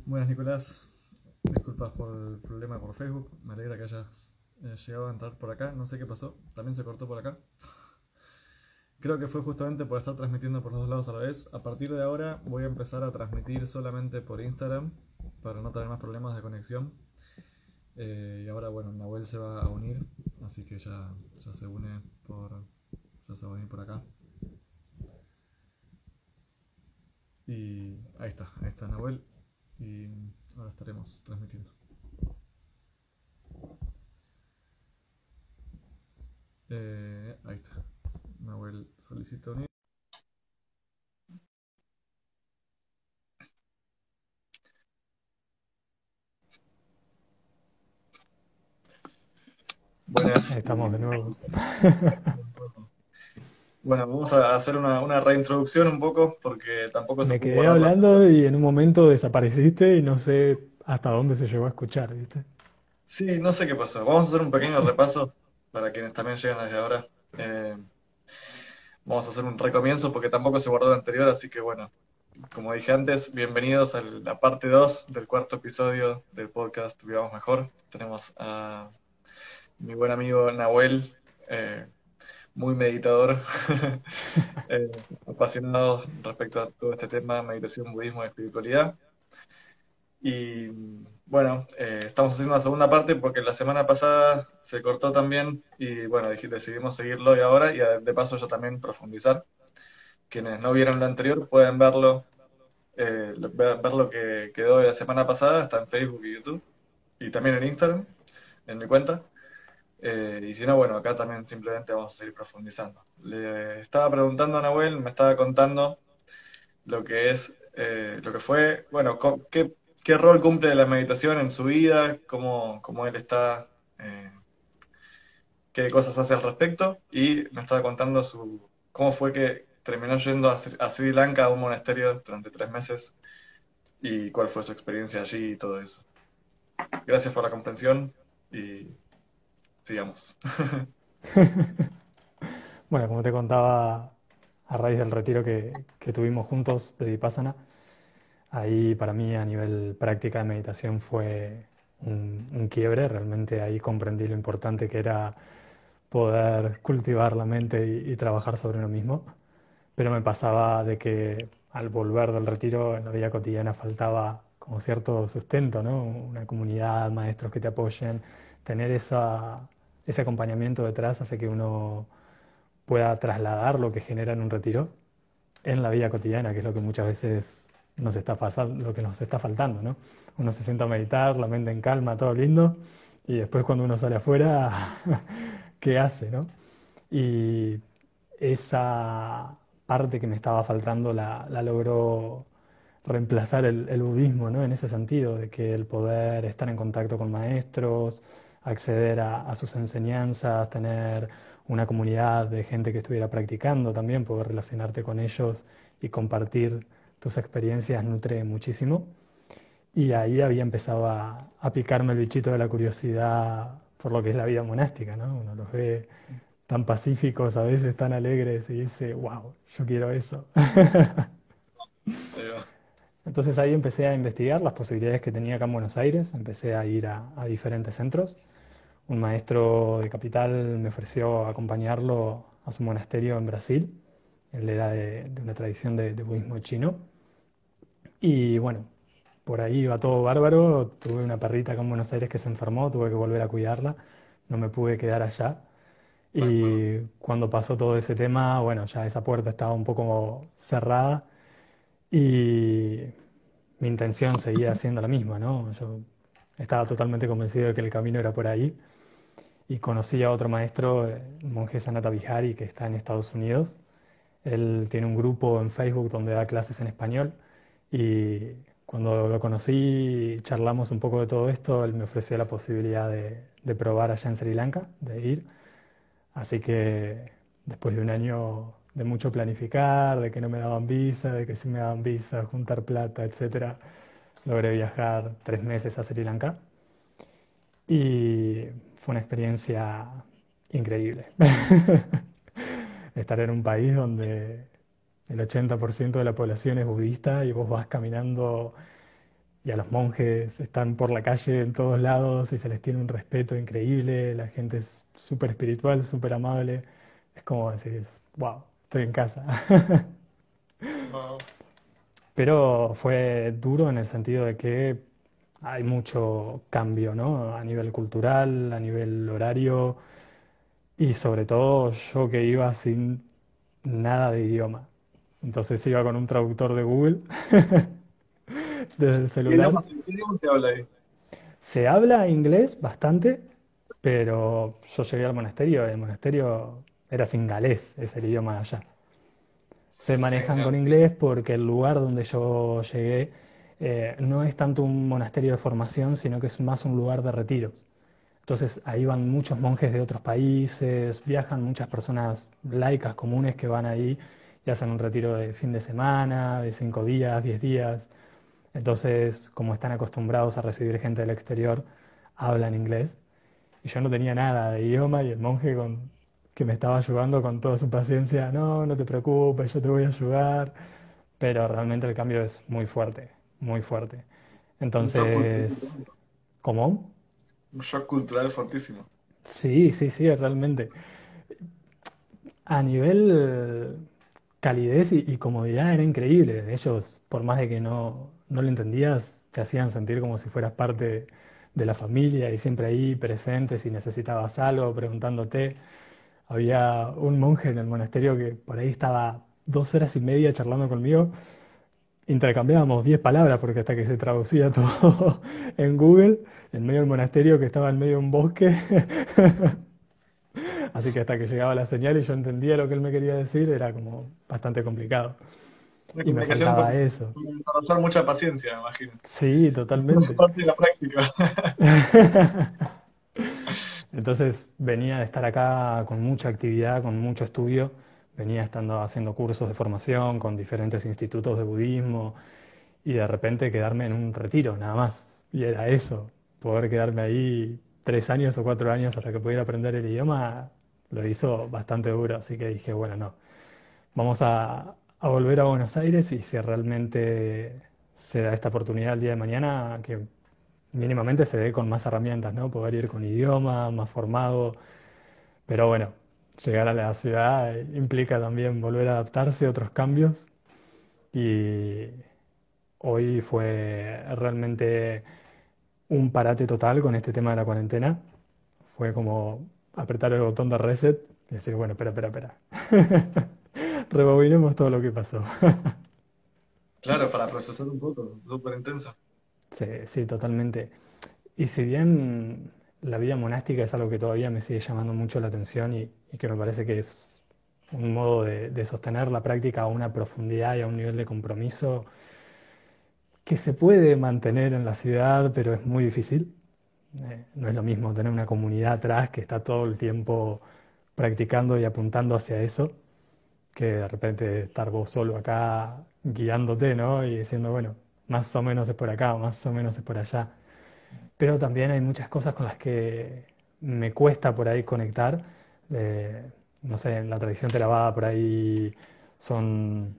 Buenas, Nicolás. Disculpas por el problema por Facebook. Me alegra que hayas llegado a entrar por acá. No sé qué pasó. También se cortó por acá. Creo que fue justamente por estar transmitiendo por los dos lados a la vez. A partir de ahora voy a empezar a transmitir solamente por Instagram para no tener más problemas de conexión. Y ahora, bueno, Nahuel se va a unir, así que ya se une ya se va a unir por acá. Y ahí está Nahuel. Y ahora estaremos transmitiendo. Ahí está. Nahuel solicita unir. Ahí Buenas. estamos de nuevo. Bueno, vamos a hacer una reintroducción un poco porque tampoco se Me pudo quedé guardar la hablando anterior. y en un momento desapareciste y no sé hasta dónde se llegó a escuchar, ¿viste? Sí, no sé qué pasó. Vamos a hacer un pequeño repaso para quienes también llegan desde ahora. Eh, Vamos a hacer un recomienzo porque tampoco se guardó la anterior, así que bueno, como dije antes, bienvenidos a la parte 2 del cuarto episodio del podcast Vivamos Mejor. Tenemos a mi buen amigo Nahuel, eh, muy meditador, apasionado respecto a todo este tema, meditación, budismo y espiritualidad. Y bueno, estamos haciendo la segunda parte porque la semana pasada se cortó también y bueno, decidimos seguirlo hoy ahora y de paso yo también profundizar. Quienes no vieron lo anterior pueden verlo, ver lo que quedó de la semana pasada, está en Facebook y YouTube y también en Instagram, en mi cuenta. Y si no, bueno, acá también simplemente vamos a seguir profundizando. Le estaba preguntando a Nahuel, me estaba contando lo que es, lo que fue, bueno, qué rol cumple la meditación en su vida, cómo él está, qué cosas hace al respecto, y me estaba contando cómo fue que terminó yendo a Sri Lanka a un monasterio durante 3 meses y cuál fue su experiencia allí y todo eso. Gracias por la comprensión y sigamos. Bueno, como te contaba, a raíz del retiro que tuvimos juntos de Vipassana, ahí para mí a nivel práctica de meditación fue un quiebre. Realmente ahí comprendí lo importante que era poder cultivar la mente y trabajar sobre uno mismo. Pero me pasaba de que al volver del retiro en la vida cotidiana faltaba como cierto sustento, ¿no? Una comunidad, maestros que te apoyen, tener ese acompañamiento detrás hace que uno pueda trasladar lo que genera en un retiro en la vida cotidiana, que es lo que muchas veces nos está pasando, lo que nos está faltando, ¿no? Uno se sienta a meditar, la mente en calma, todo lindo, y después cuando uno sale afuera, ¿qué hace, no? Y esa parte que me estaba faltando la logró reemplazar el budismo, ¿no? En ese sentido, de que el poder estar en contacto con maestros, acceder a sus enseñanzas, tener una comunidad de gente que estuviera practicando también, poder relacionarte con ellos y compartir tus experiencias nutre muchísimo. Y ahí había empezado a picarme el bichito de la curiosidad por lo que es la vida monástica, ¿no? Uno los ve tan pacíficos, a veces tan alegres, y dice, wow, yo quiero eso. Ahí va. Entonces ahí empecé a investigar las posibilidades que tenía acá en Buenos Aires, empecé a ir a diferentes centros. Un maestro de Capital me ofreció acompañarlo a su monasterio en Brasil. Él era de una tradición de budismo chino. Y bueno, por ahí iba todo bárbaro. Tuve una perrita acá en Buenos Aires que se enfermó, tuve que volver a cuidarla. No me pude quedar allá. Me acuerdo. Y cuando pasó todo ese tema, bueno, ya esa puerta estaba un poco cerrada y mi intención seguía siendo la misma, ¿no? Yo estaba totalmente convencido de que el camino era por ahí y conocí a otro maestro, el monje Sanata Vihari, que está en Estados Unidos. Él tiene un grupo en Facebook donde da clases en español y cuando lo conocí, charlamos un poco de todo esto, él me ofreció la posibilidad de probar allá en Sri Lanka, de ir. Así que después de un año de mucho planificar, de que no me daban visa, de que sí me daban visa, juntar plata, etcétera, logré viajar 3 meses a Sri Lanka y fue una experiencia increíble. Estar en un país donde el 80% de la población es budista y vos vas caminando y a los monjes están por la calle en todos lados y se les tiene un respeto increíble, la gente es súper espiritual, súper amable. Es como decir, wow, estoy en casa. Wow. Pero fue duro en el sentido de que hay mucho cambio, ¿no? A nivel cultural, a nivel horario y sobre todo yo que iba sin nada de idioma. Entonces iba con un traductor de Google desde el celular. ¿Qué idioma se habla ahí? Se habla inglés bastante, pero yo llegué al monasterio y el monasterio era singalés, es el idioma de allá. Se manejan con Senegalés. inglés porque el lugar donde yo llegué no es tanto un monasterio de formación, sino que es más un lugar de retiros. Entonces ahí van muchos monjes de otros países, viajan muchas personas laicas comunes que van ahí y hacen un retiro de fin de semana, de 5 días, 10 días. Entonces, como están acostumbrados a recibir gente del exterior, hablan inglés. Y yo no tenía nada de idioma y el monje que me estaba ayudando con toda su paciencia, no, no te preocupes, yo te voy a ayudar. Pero realmente el cambio es muy fuerte, muy fuerte. Un shock Entonces, cultural, ¿cómo? un shock cultural fortísimo. Sí, sí, sí, realmente. A nivel calidez y comodidad era increíble. Ellos, por más de que no lo entendías, te hacían sentir como si fueras parte de la familia y siempre ahí presente si necesitabas algo, preguntándote. Había un monje en el monasterio que por ahí estaba 2 horas y media charlando conmigo. Intercambiábamos 10 palabras porque hasta que se traducía todo en Google, en medio del monasterio que estaba en medio de un bosque. Así que hasta que llegaba la señal y yo entendía lo que él me quería decir, era como bastante complicado. Una Y me comunicación faltaba eso. con desarrollar mucha paciencia, me imagino. Sí, Es totalmente. parte de la práctica. Entonces venía de estar acá con mucha actividad, con mucho estudio, venía estando haciendo cursos de formación con diferentes institutos de budismo y de repente quedarme en un retiro, nada más. Y era eso, poder quedarme ahí 3 años o 4 años hasta que pudiera aprender el idioma, lo hizo bastante duro, así que dije, bueno, no, vamos a volver a Buenos Aires y si realmente se da esta oportunidad el día de mañana, que mínimamente se dé con más herramientas, ¿no? Poder ir con idioma, más formado, pero bueno, llegar a la ciudad implica también volver a adaptarse a otros cambios y hoy fue realmente un parate total con este tema de la cuarentena. Fue como apretar el botón de reset y decir, bueno, espera, espera, espera. Rebobinemos todo lo que pasó. Claro, para procesar un poco, súper intenso. Sí, sí, totalmente. Y si bien la vida monástica es algo que todavía me sigue llamando mucho la atención y que me parece que es un modo de sostener la práctica a una profundidad y a un nivel de compromiso que se puede mantener en la ciudad, pero es muy difícil. No es lo mismo tener una comunidad atrás que está todo el tiempo practicando y apuntando hacia eso, que de repente estar vos solo acá guiándote, ¿no? Y diciendo, bueno, más o menos es por acá, más o menos es por allá. Pero también hay muchas cosas con las que me cuesta por ahí conectar. No sé, en la tradición Theravada por ahí son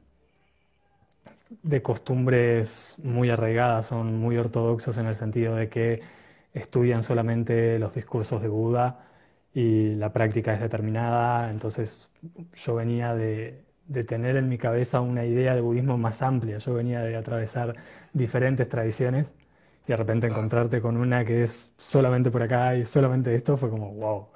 de costumbres muy arraigadas, son muy ortodoxos en el sentido de que estudian solamente los discursos de Buda y la práctica es determinada. Entonces yo venía de tener en mi cabeza una idea de budismo más amplia, yo venía de atravesar diferentes tradiciones y de repente Claro. encontrarte con una que es solamente por acá y solamente esto fue como, wow.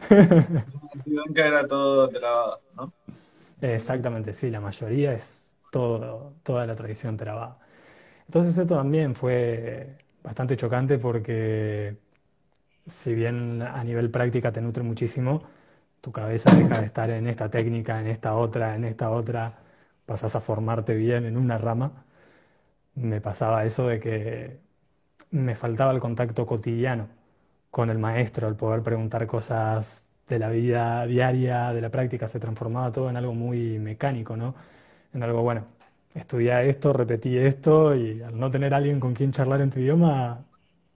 Blanca era todo trabado, ¿no? Exactamente, sí, la mayoría es todo, toda la tradición Theravada. Entonces esto también fue bastante chocante porque si bien a nivel práctica te nutre muchísimo, tu cabeza deja de estar en esta técnica, en esta otra, pasás a formarte bien en una rama. Me pasaba eso de que me faltaba el contacto cotidiano con el maestro, el poder preguntar cosas de la vida diaria, de la práctica, se transformaba todo en algo muy mecánico, ¿no? En algo, bueno, estudié esto, repetí esto y al no tener alguien con quien charlar en tu idioma,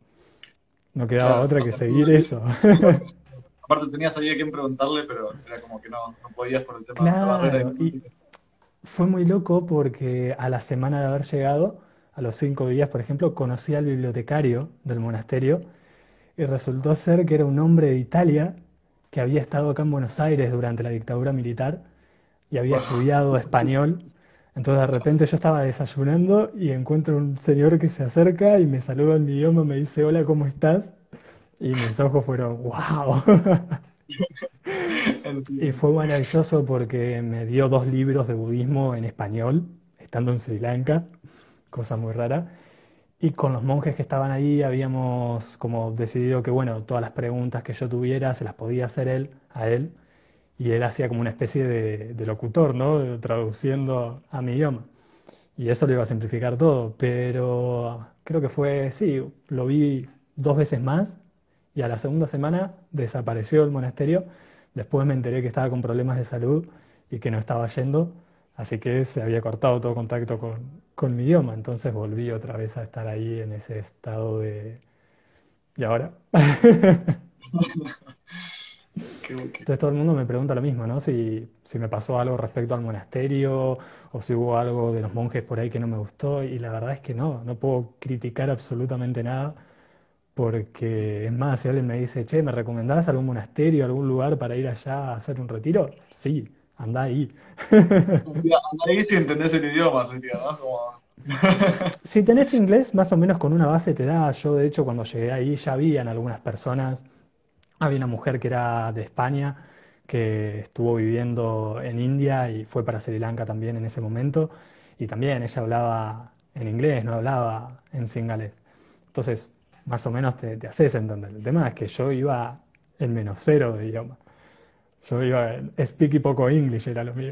no quedaba Claro, otra que pasar todo seguir el día. eso. Aparte tenías ahí a quién preguntarle, pero era como que no podías por el tema, la barrera Claro, y idiomática. fue muy loco porque a la semana de haber llegado a los 5 días, por ejemplo, conocí al bibliotecario del monasterio y resultó ser que era un hombre de Italia que había estado acá en Buenos Aires durante la dictadura militar y había Wow. estudiado español. Entonces de repente yo estaba desayunando y encuentro un señor que se acerca y me saluda en mi idioma, me dice, hola, ¿cómo estás? Y mis ojos fueron, wow. Y Entiendo. fue maravilloso porque me dio 2 libros de budismo en español, estando en Sri Lanka, cosa muy rara. Y con los monjes que estaban ahí habíamos como decidido que, bueno, todas las preguntas que yo tuviera se las podía hacer él, a él, y él hacía como una especie de locutor, ¿no? Traduciendo a mi idioma. Y eso lo iba a simplificar todo, pero creo que fue, sí, lo vi 2 veces más y a la segunda semana desapareció el monasterio. Después me enteré que estaba con problemas de salud y que no estaba yendo, así que se había cortado todo contacto con mi idioma. Entonces volví otra vez a estar ahí en ese estado de... ¿Y ahora? Entonces todo el mundo me pregunta lo mismo, ¿no? Si me pasó algo respecto al monasterio o si hubo algo de los monjes por ahí que no me gustó. Y la verdad es que no, no puedo criticar absolutamente nada porque es más, si alguien me dice, che, ¿me recomendás algún monasterio, algún lugar para ir allá a hacer un retiro? Sí, anda ahí. Mira, ahí si entendés el idioma, sería, ¿no? Como... Si tenés inglés, más o menos con una base te da. Yo, de hecho, cuando llegué ahí ya habían algunas personas. Había una mujer que era de España, que estuvo viviendo en India y fue para Sri Lanka también en ese momento. Y también ella hablaba en inglés, no hablaba en singalés. Entonces, más o menos te haces entender. El tema es que yo iba en -0 de idioma. Yo iba en speak y poco English, era lo mío.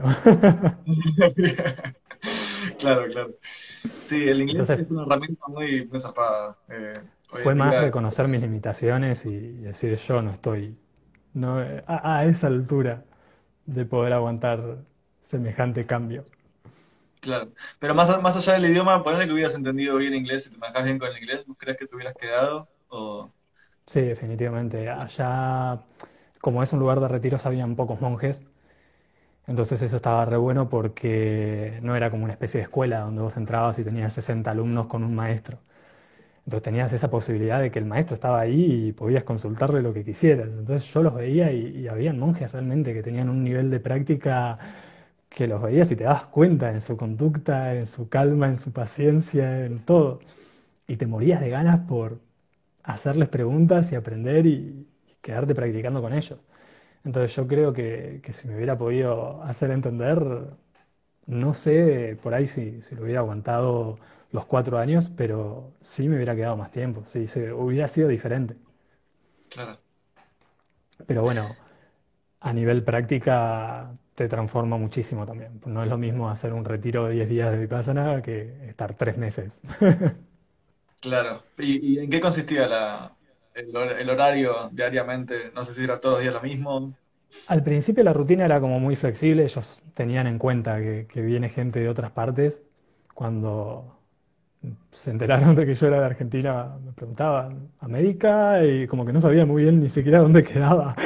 Claro, claro. Sí, el inglés Entonces, es una herramienta muy, muy zarpada. Hoy fue en más día, reconocer mis limitaciones y decir yo no estoy no, a esa altura de poder aguantar semejante cambio. claro. Pero más allá del idioma, ponele que hubieras entendido bien inglés y te manejas bien con el inglés, ¿vos crees que te hubieras quedado? O... Sí, definitivamente. Allá, como es un lugar de retiros, habían pocos monjes, entonces eso estaba re bueno porque no era como una especie de escuela donde vos entrabas y tenías 60 alumnos con un maestro. Entonces tenías esa posibilidad de que el maestro estaba ahí y podías consultarle lo que quisieras. Entonces yo los veía y habían monjes realmente que tenían un nivel de práctica que los veías y te dabas cuenta en su conducta, en su calma, en su paciencia, en todo. Y te morías de ganas por hacerles preguntas y aprender y quedarte practicando con ellos. Entonces yo creo que si me hubiera podido hacer entender, no sé por ahí si lo hubiera aguantado los 4 años, pero sí me hubiera quedado más tiempo, sí, hubiera sido diferente. Claro. Pero bueno, a nivel práctica te transforma muchísimo también. No es lo mismo hacer un retiro de 10 días de Vipassana que estar 3 meses. Claro. Y en qué consistía el horario diariamente? No sé si era todos los días lo mismo. Al principio la rutina era como muy flexible, ellos tenían en cuenta que viene gente de otras partes. Cuando se enteraron de que yo era de Argentina, me preguntaban, ¿América? Y como que no sabía muy bien ni siquiera dónde quedaba.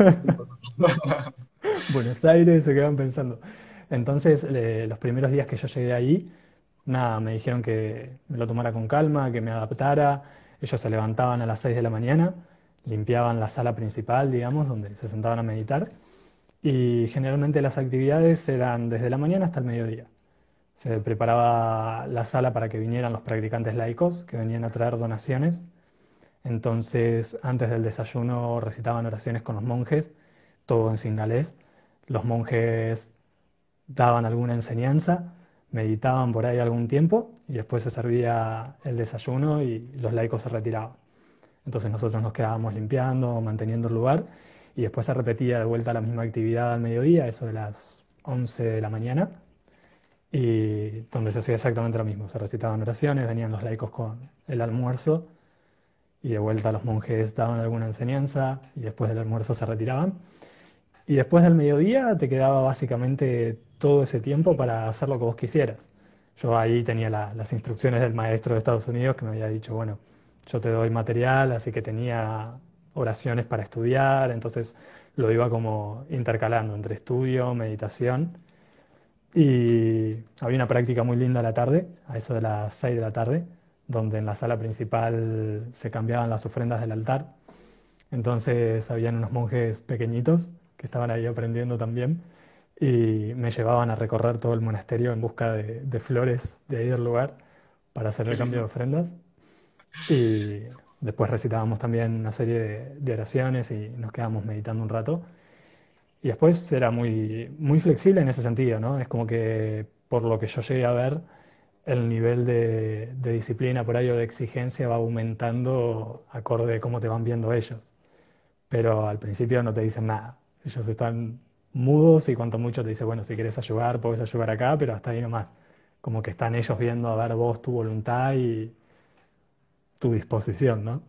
Buenos Aires, se quedaban pensando. Entonces, los primeros días que yo llegué ahí, nada, me dijeron que me lo tomara con calma, que me adaptara. Ellos se levantaban a las 6 de la mañana, limpiaban la sala principal, digamos, donde se sentaban a meditar. Y generalmente las actividades eran desde la mañana hasta el mediodía. Se preparaba la sala para que vinieran los practicantes laicos que venían a traer donaciones. Entonces, antes del desayuno recitaban oraciones con los monjes, todo en singalés. Los monjes daban alguna enseñanza, meditaban por ahí algún tiempo y después se servía el desayuno y los laicos se retiraban. Entonces nosotros nos quedábamos limpiando, manteniendo el lugar y después se repetía de vuelta la misma actividad al mediodía, eso de las 11 de la mañana, y donde se hacía exactamente lo mismo. Se recitaban oraciones, venían los laicos con el almuerzo y de vuelta los monjes daban alguna enseñanza y después del almuerzo se retiraban. Y después del mediodía te quedaba básicamente todo ese tiempo para hacer lo que vos quisieras. Yo ahí tenía las instrucciones del maestro de Estados Unidos que me había dicho, bueno, yo te doy material, así que tenía oraciones para estudiar, entonces lo iba como intercalando entre estudio, meditación. Y había una práctica muy linda a la tarde, a eso de las 6 de la tarde, donde en la sala principal se cambiaban las ofrendas del altar. Entonces habían unos monjes pequeñitos que estaban ahí aprendiendo también y me llevaban a recorrer todo el monasterio en busca de flores de ahí del lugar para hacer Qué el cambio de lindo. ofrendas. Y después recitábamos también una serie de oraciones y nos quedábamos meditando un rato. Y después era muy, muy flexible en ese sentido, ¿no? Es como que, por lo que yo llegué a ver, el nivel de disciplina por ahí o de exigencia va aumentando acorde a cómo te van viendo ellos. Pero al principio no te dicen nada. Ellos están mudos y cuanto mucho te dicen, bueno, si quieres ayudar, puedes ayudar acá, pero hasta ahí nomás. Como que están ellos viendo a ver vos tu voluntad y tu disposición, ¿no?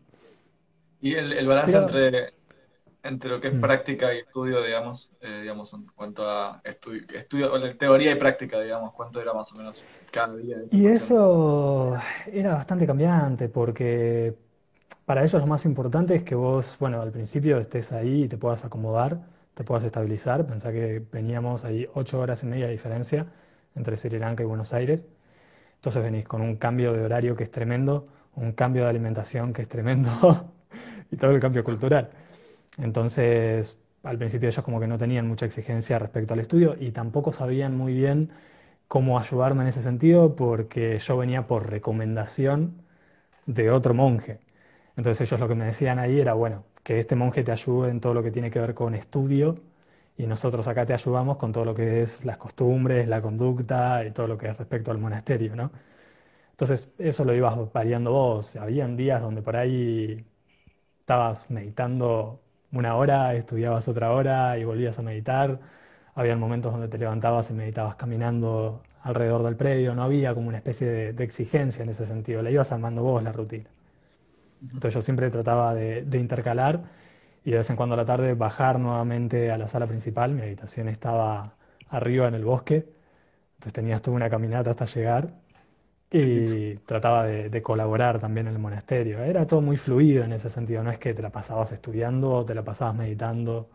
Y el balance Pero, entre lo que es mm, práctica y estudio, digamos, en cuanto a estudio, o la teoría y práctica, digamos, ¿cuánto era más o menos cada día de esa y cuestión? eso era bastante cambiante porque para ellos lo más importante es que vos, bueno, al principio estés ahí y te puedas acomodar, te puedas estabilizar. Pensá que veníamos ahí 8 horas y media de diferencia entre Sri Lanka y Buenos Aires. Entonces venís con un cambio de horario que es tremendo, un cambio de alimentación que es tremendo y todo el cambio cultural. Entonces, al principio ellos como que no tenían mucha exigencia respecto al estudio y tampoco sabían muy bien cómo ayudarme en ese sentido porque yo venía por recomendación de otro monje. Entonces ellos lo que me decían ahí era, bueno, que este monje te ayude en todo lo que tiene que ver con estudio y nosotros acá te ayudamos con todo lo que es las costumbres, la conducta y todo lo que es respecto al monasterio, ¿no? Entonces eso lo ibas variando vos. Habían días donde por ahí estabas meditando una hora, estudiabas otra hora y volvías a meditar. Habían momentos donde te levantabas y meditabas caminando alrededor del predio. No había como una especie de exigencia en ese sentido. La ibas armando vos la rutina. Ujú. Entonces yo siempre trataba de intercalar y de vez en cuando a la tarde bajar nuevamente a la sala principal. Mi habitación estaba arriba en el bosque, entonces tenías toda una caminata hasta llegar Qué lindo. y trataba de colaborar también en el monasterio. Era todo muy fluido en ese sentido, no es que te la pasabas estudiando o te la pasabas meditando.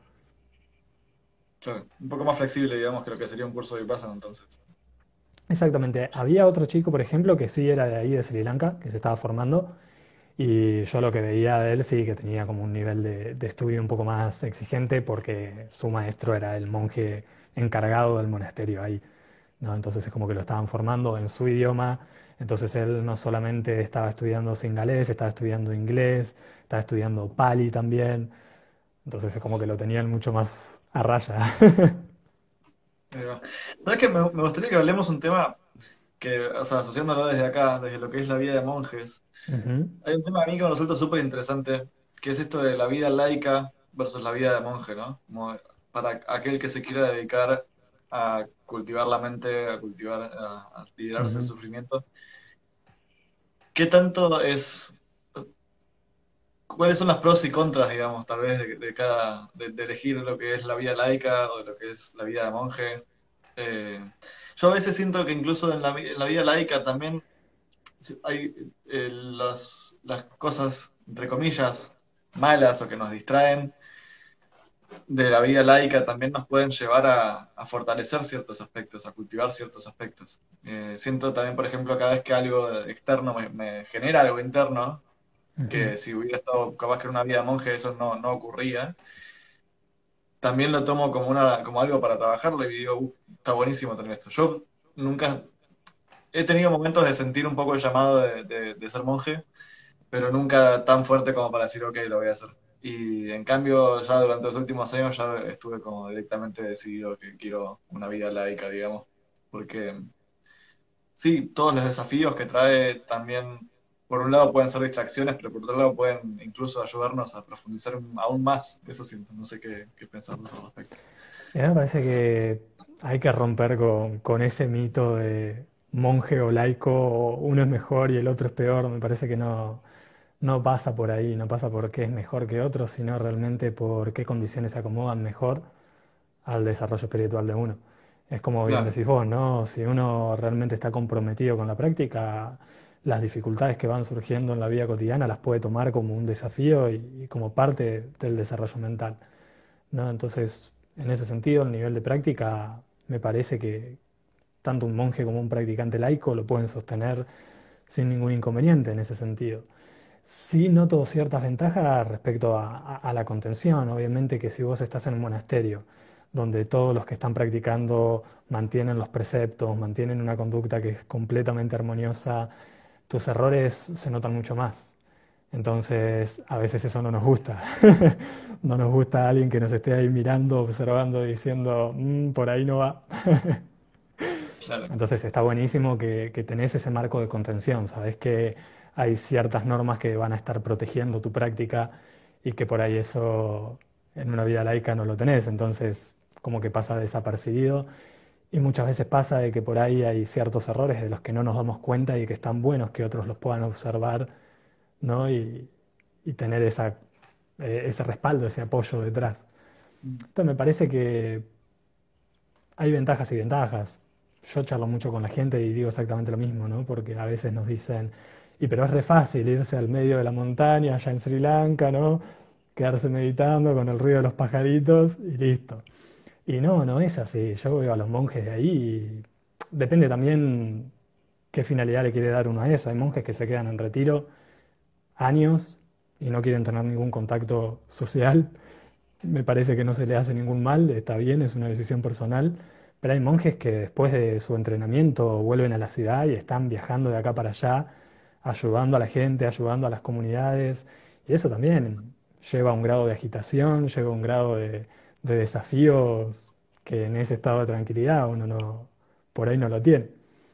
Claro, un poco más flexible, digamos, que lo que sería un curso de Vipassana, entonces. Exactamente. Había otro chico, por ejemplo, que sí era de ahí, de Sri Lanka, que se estaba formando. Y yo lo que veía de él sí que tenía como un nivel de estudio un poco más exigente porque su maestro era el monje encargado del monasterio ahí, ¿no? Entonces es como que lo estaban formando en su idioma. Entonces él no solamente estaba estudiando singalés, estaba estudiando inglés, estaba estudiando pali también. Entonces es como que lo tenían mucho más a raya. Ahí va. ¿Sabes qué? Me gustaría que hablemos un tema que, o sea, asociándolo desde acá, desde lo que es la vida de monjes. Ujú, Hay un tema a mí que me resulta súper interesante, que es esto de la vida laica versus la vida de monje, ¿no? Como para aquel que se quiera dedicar a cultivar la mente, a liberarse del ujú. sufrimiento. ¿Qué tanto es, cuáles son las pros y contras, digamos, tal vez de elegir lo que es la vida laica o de lo que es la vida de monje? Eh, yo a veces siento que incluso en la vida laica también hay las cosas, entre comillas, malas o que nos distraen de la vida laica también nos pueden llevar a fortalecer ciertos aspectos, a cultivar ciertos aspectos. Siento también, por ejemplo, cada vez que algo externo me genera algo interno, Ujú. que si hubiera estado capaz que en una vida de monje eso no ocurría, también lo tomo como, como algo para trabajarlo y digo, está buenísimo tener esto". Yo nunca he tenido momentos de sentir un poco el llamado de ser monje, pero nunca tan fuerte como para decir, ok, lo voy a hacer. Y en cambio, ya durante los últimos años ya estuve como directamente decidido que quiero una vida laica, digamos, porque sí, todos los desafíos que trae también, por un lado pueden ser distracciones, pero por otro lado pueden incluso ayudarnos a profundizar aún más. Eso siento, no sé qué pensar de eso al respecto. Y a mí me parece que hay que romper con ese mito de monje o laico, uno es mejor y el otro es peor. Me parece que no pasa por ahí, no pasa por qué es mejor que otro, sino realmente por qué condiciones se acomodan mejor al desarrollo espiritual de uno. Es como bien Claro, decís vos, ¿no? Si uno realmente está comprometido con la práctica, las dificultades que van surgiendo en la vida cotidiana las puede tomar como un desafío y como parte del desarrollo mental, ¿no? Entonces, en ese sentido, el nivel de práctica me parece que tanto un monje como un practicante laico lo pueden sostener sin ningún inconveniente en ese sentido. Sí noto ciertas ventajas respecto a la contención. Obviamente que si vos estás en un monasterio donde todos los que están practicando mantienen los preceptos, mantienen una conducta que es completamente armoniosa, tus errores se notan mucho más. Entonces, a veces eso no nos gusta. No nos gusta alguien que nos esté ahí mirando, observando, diciendo, "Mm, por ahí no va". Claro, Entonces está buenísimo que tenés ese marco de contención, sabés que hay ciertas normas que van a estar protegiendo tu práctica y que por ahí eso en una vida laica no lo tenés, entonces como que pasa desapercibido y muchas veces pasa de que por ahí hay ciertos errores de los que no nos damos cuenta y que están buenos que otros los puedan observar, ¿no? Y tener ese respaldo, ese apoyo detrás. Entonces me parece que hay ventajas y ventajas. Yo charlo mucho con la gente y digo exactamente lo mismo, ¿no? Porque a veces nos dicen, y pero es re fácil irse al medio de la montaña, allá en Sri Lanka, ¿no? Quedarse meditando con el ruido de los pajaritos y listo. Y no, no es así. Yo veo a los monjes de ahí y depende también qué finalidad le quiere dar uno a eso. Hay monjes que se quedan en retiro años y no quieren tener ningún contacto social. Me parece que no se le hace ningún mal, está bien, es una decisión personal, pero hay monjes que después de su entrenamiento vuelven a la ciudad y están viajando de acá para allá, ayudando a la gente, ayudando a las comunidades, y eso también lleva un grado de agitación, lleva un grado de desafíos que en ese estado de tranquilidad uno no, por ahí no lo tiene.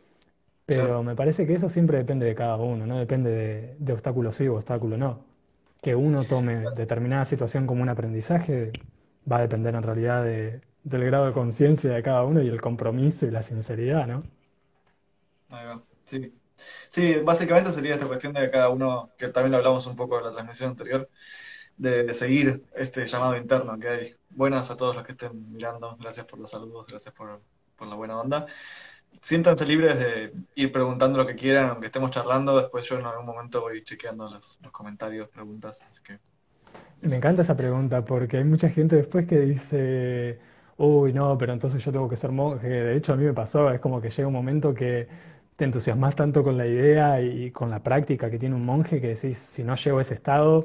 claro. Pero me parece que eso siempre depende de cada uno, no depende de obstáculo sí o obstáculo no. Que uno tome determinada situación como un aprendizaje va a depender en realidad del grado de conciencia de cada uno y el compromiso y la sinceridad, ¿no? Ahí va. Sí. Sí, básicamente sería esta cuestión de cada uno, que también lo hablamos un poco en la transmisión anterior, de seguir este llamado interno que hay. Buenas a todos los que estén mirando, gracias por los saludos, gracias por la buena onda. Siéntanse libres de ir preguntando lo que quieran, aunque estemos charlando, después yo en algún momento voy chequeando los comentarios, preguntas, así que Y me eso. encanta esa pregunta porque hay mucha gente después que dice, uy, no, pero entonces yo tengo que ser monje. De hecho, a mí me pasó, es como que llega un momento que te entusiasmas tanto con la idea y con la práctica que tiene un monje que decís, si no llego a ese estado,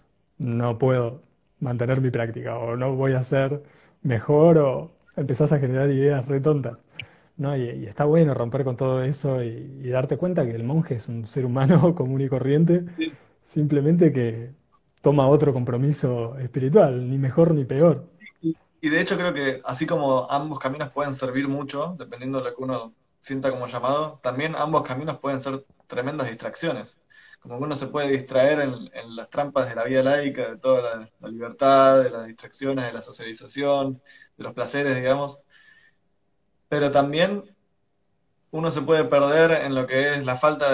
no puedo mantener mi práctica o no voy a ser mejor o empezás a generar ideas re tontas, ¿no? Y está bueno romper con todo eso y darte cuenta que el monje es un ser humano común y corriente, Sí. simplemente que toma otro compromiso espiritual, ni mejor ni peor. Y de hecho creo que así como ambos caminos pueden servir mucho, dependiendo de lo que uno sienta como llamado, también ambos caminos pueden ser tremendas distracciones. Como que uno se puede distraer en las trampas de la vida laica, de toda la libertad, de las distracciones, de la socialización, de los placeres, digamos, pero también uno se puede perder en lo que es la falta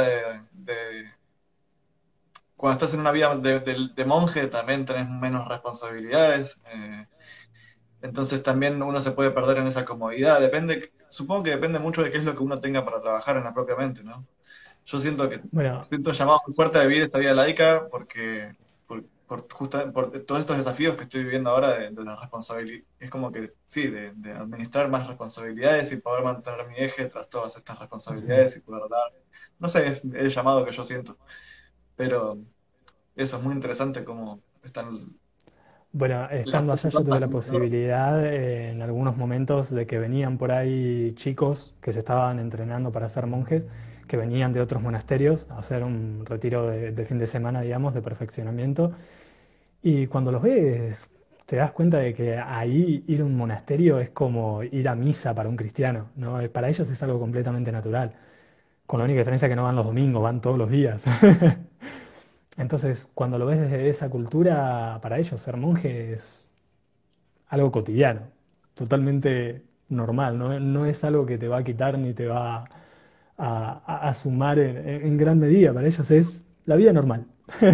cuando estás en una vida de monje, también tenés menos responsabilidades. Entonces también uno se puede perder en esa comodidad. Depende, supongo que depende mucho de qué es lo que uno tenga para trabajar en la propia mente, ¿no? Yo siento que Bueno, siento un llamado muy fuerte a vivir esta vida laica porque por todos estos desafíos que estoy viviendo ahora de la responsabilidad. Es como que sí, de administrar más responsabilidades y poder mantener mi eje tras todas estas ujú. responsabilidades y poder dar. No sé, es el llamado que yo siento. Pero eso es muy interesante cómo están Bueno, las estando allá yo tuve trampas la alrededor. posibilidad en algunos momentos de que venían por ahí chicos que se estaban entrenando para ser monjes, que venían de otros monasterios a hacer un retiro de fin de semana, digamos, de perfeccionamiento. Y cuando los ves, te das cuenta de que ahí ir a un monasterio es como ir a misa para un cristiano, ¿no? Para ellos es algo completamente natural, con la única diferencia que no van los domingos, van todos los días. Entonces, cuando lo ves desde esa cultura, para ellos ser monje es algo cotidiano, totalmente normal, no, no es algo que te va a quitar ni te va a sumar en gran medida, para ellos es la vida normal.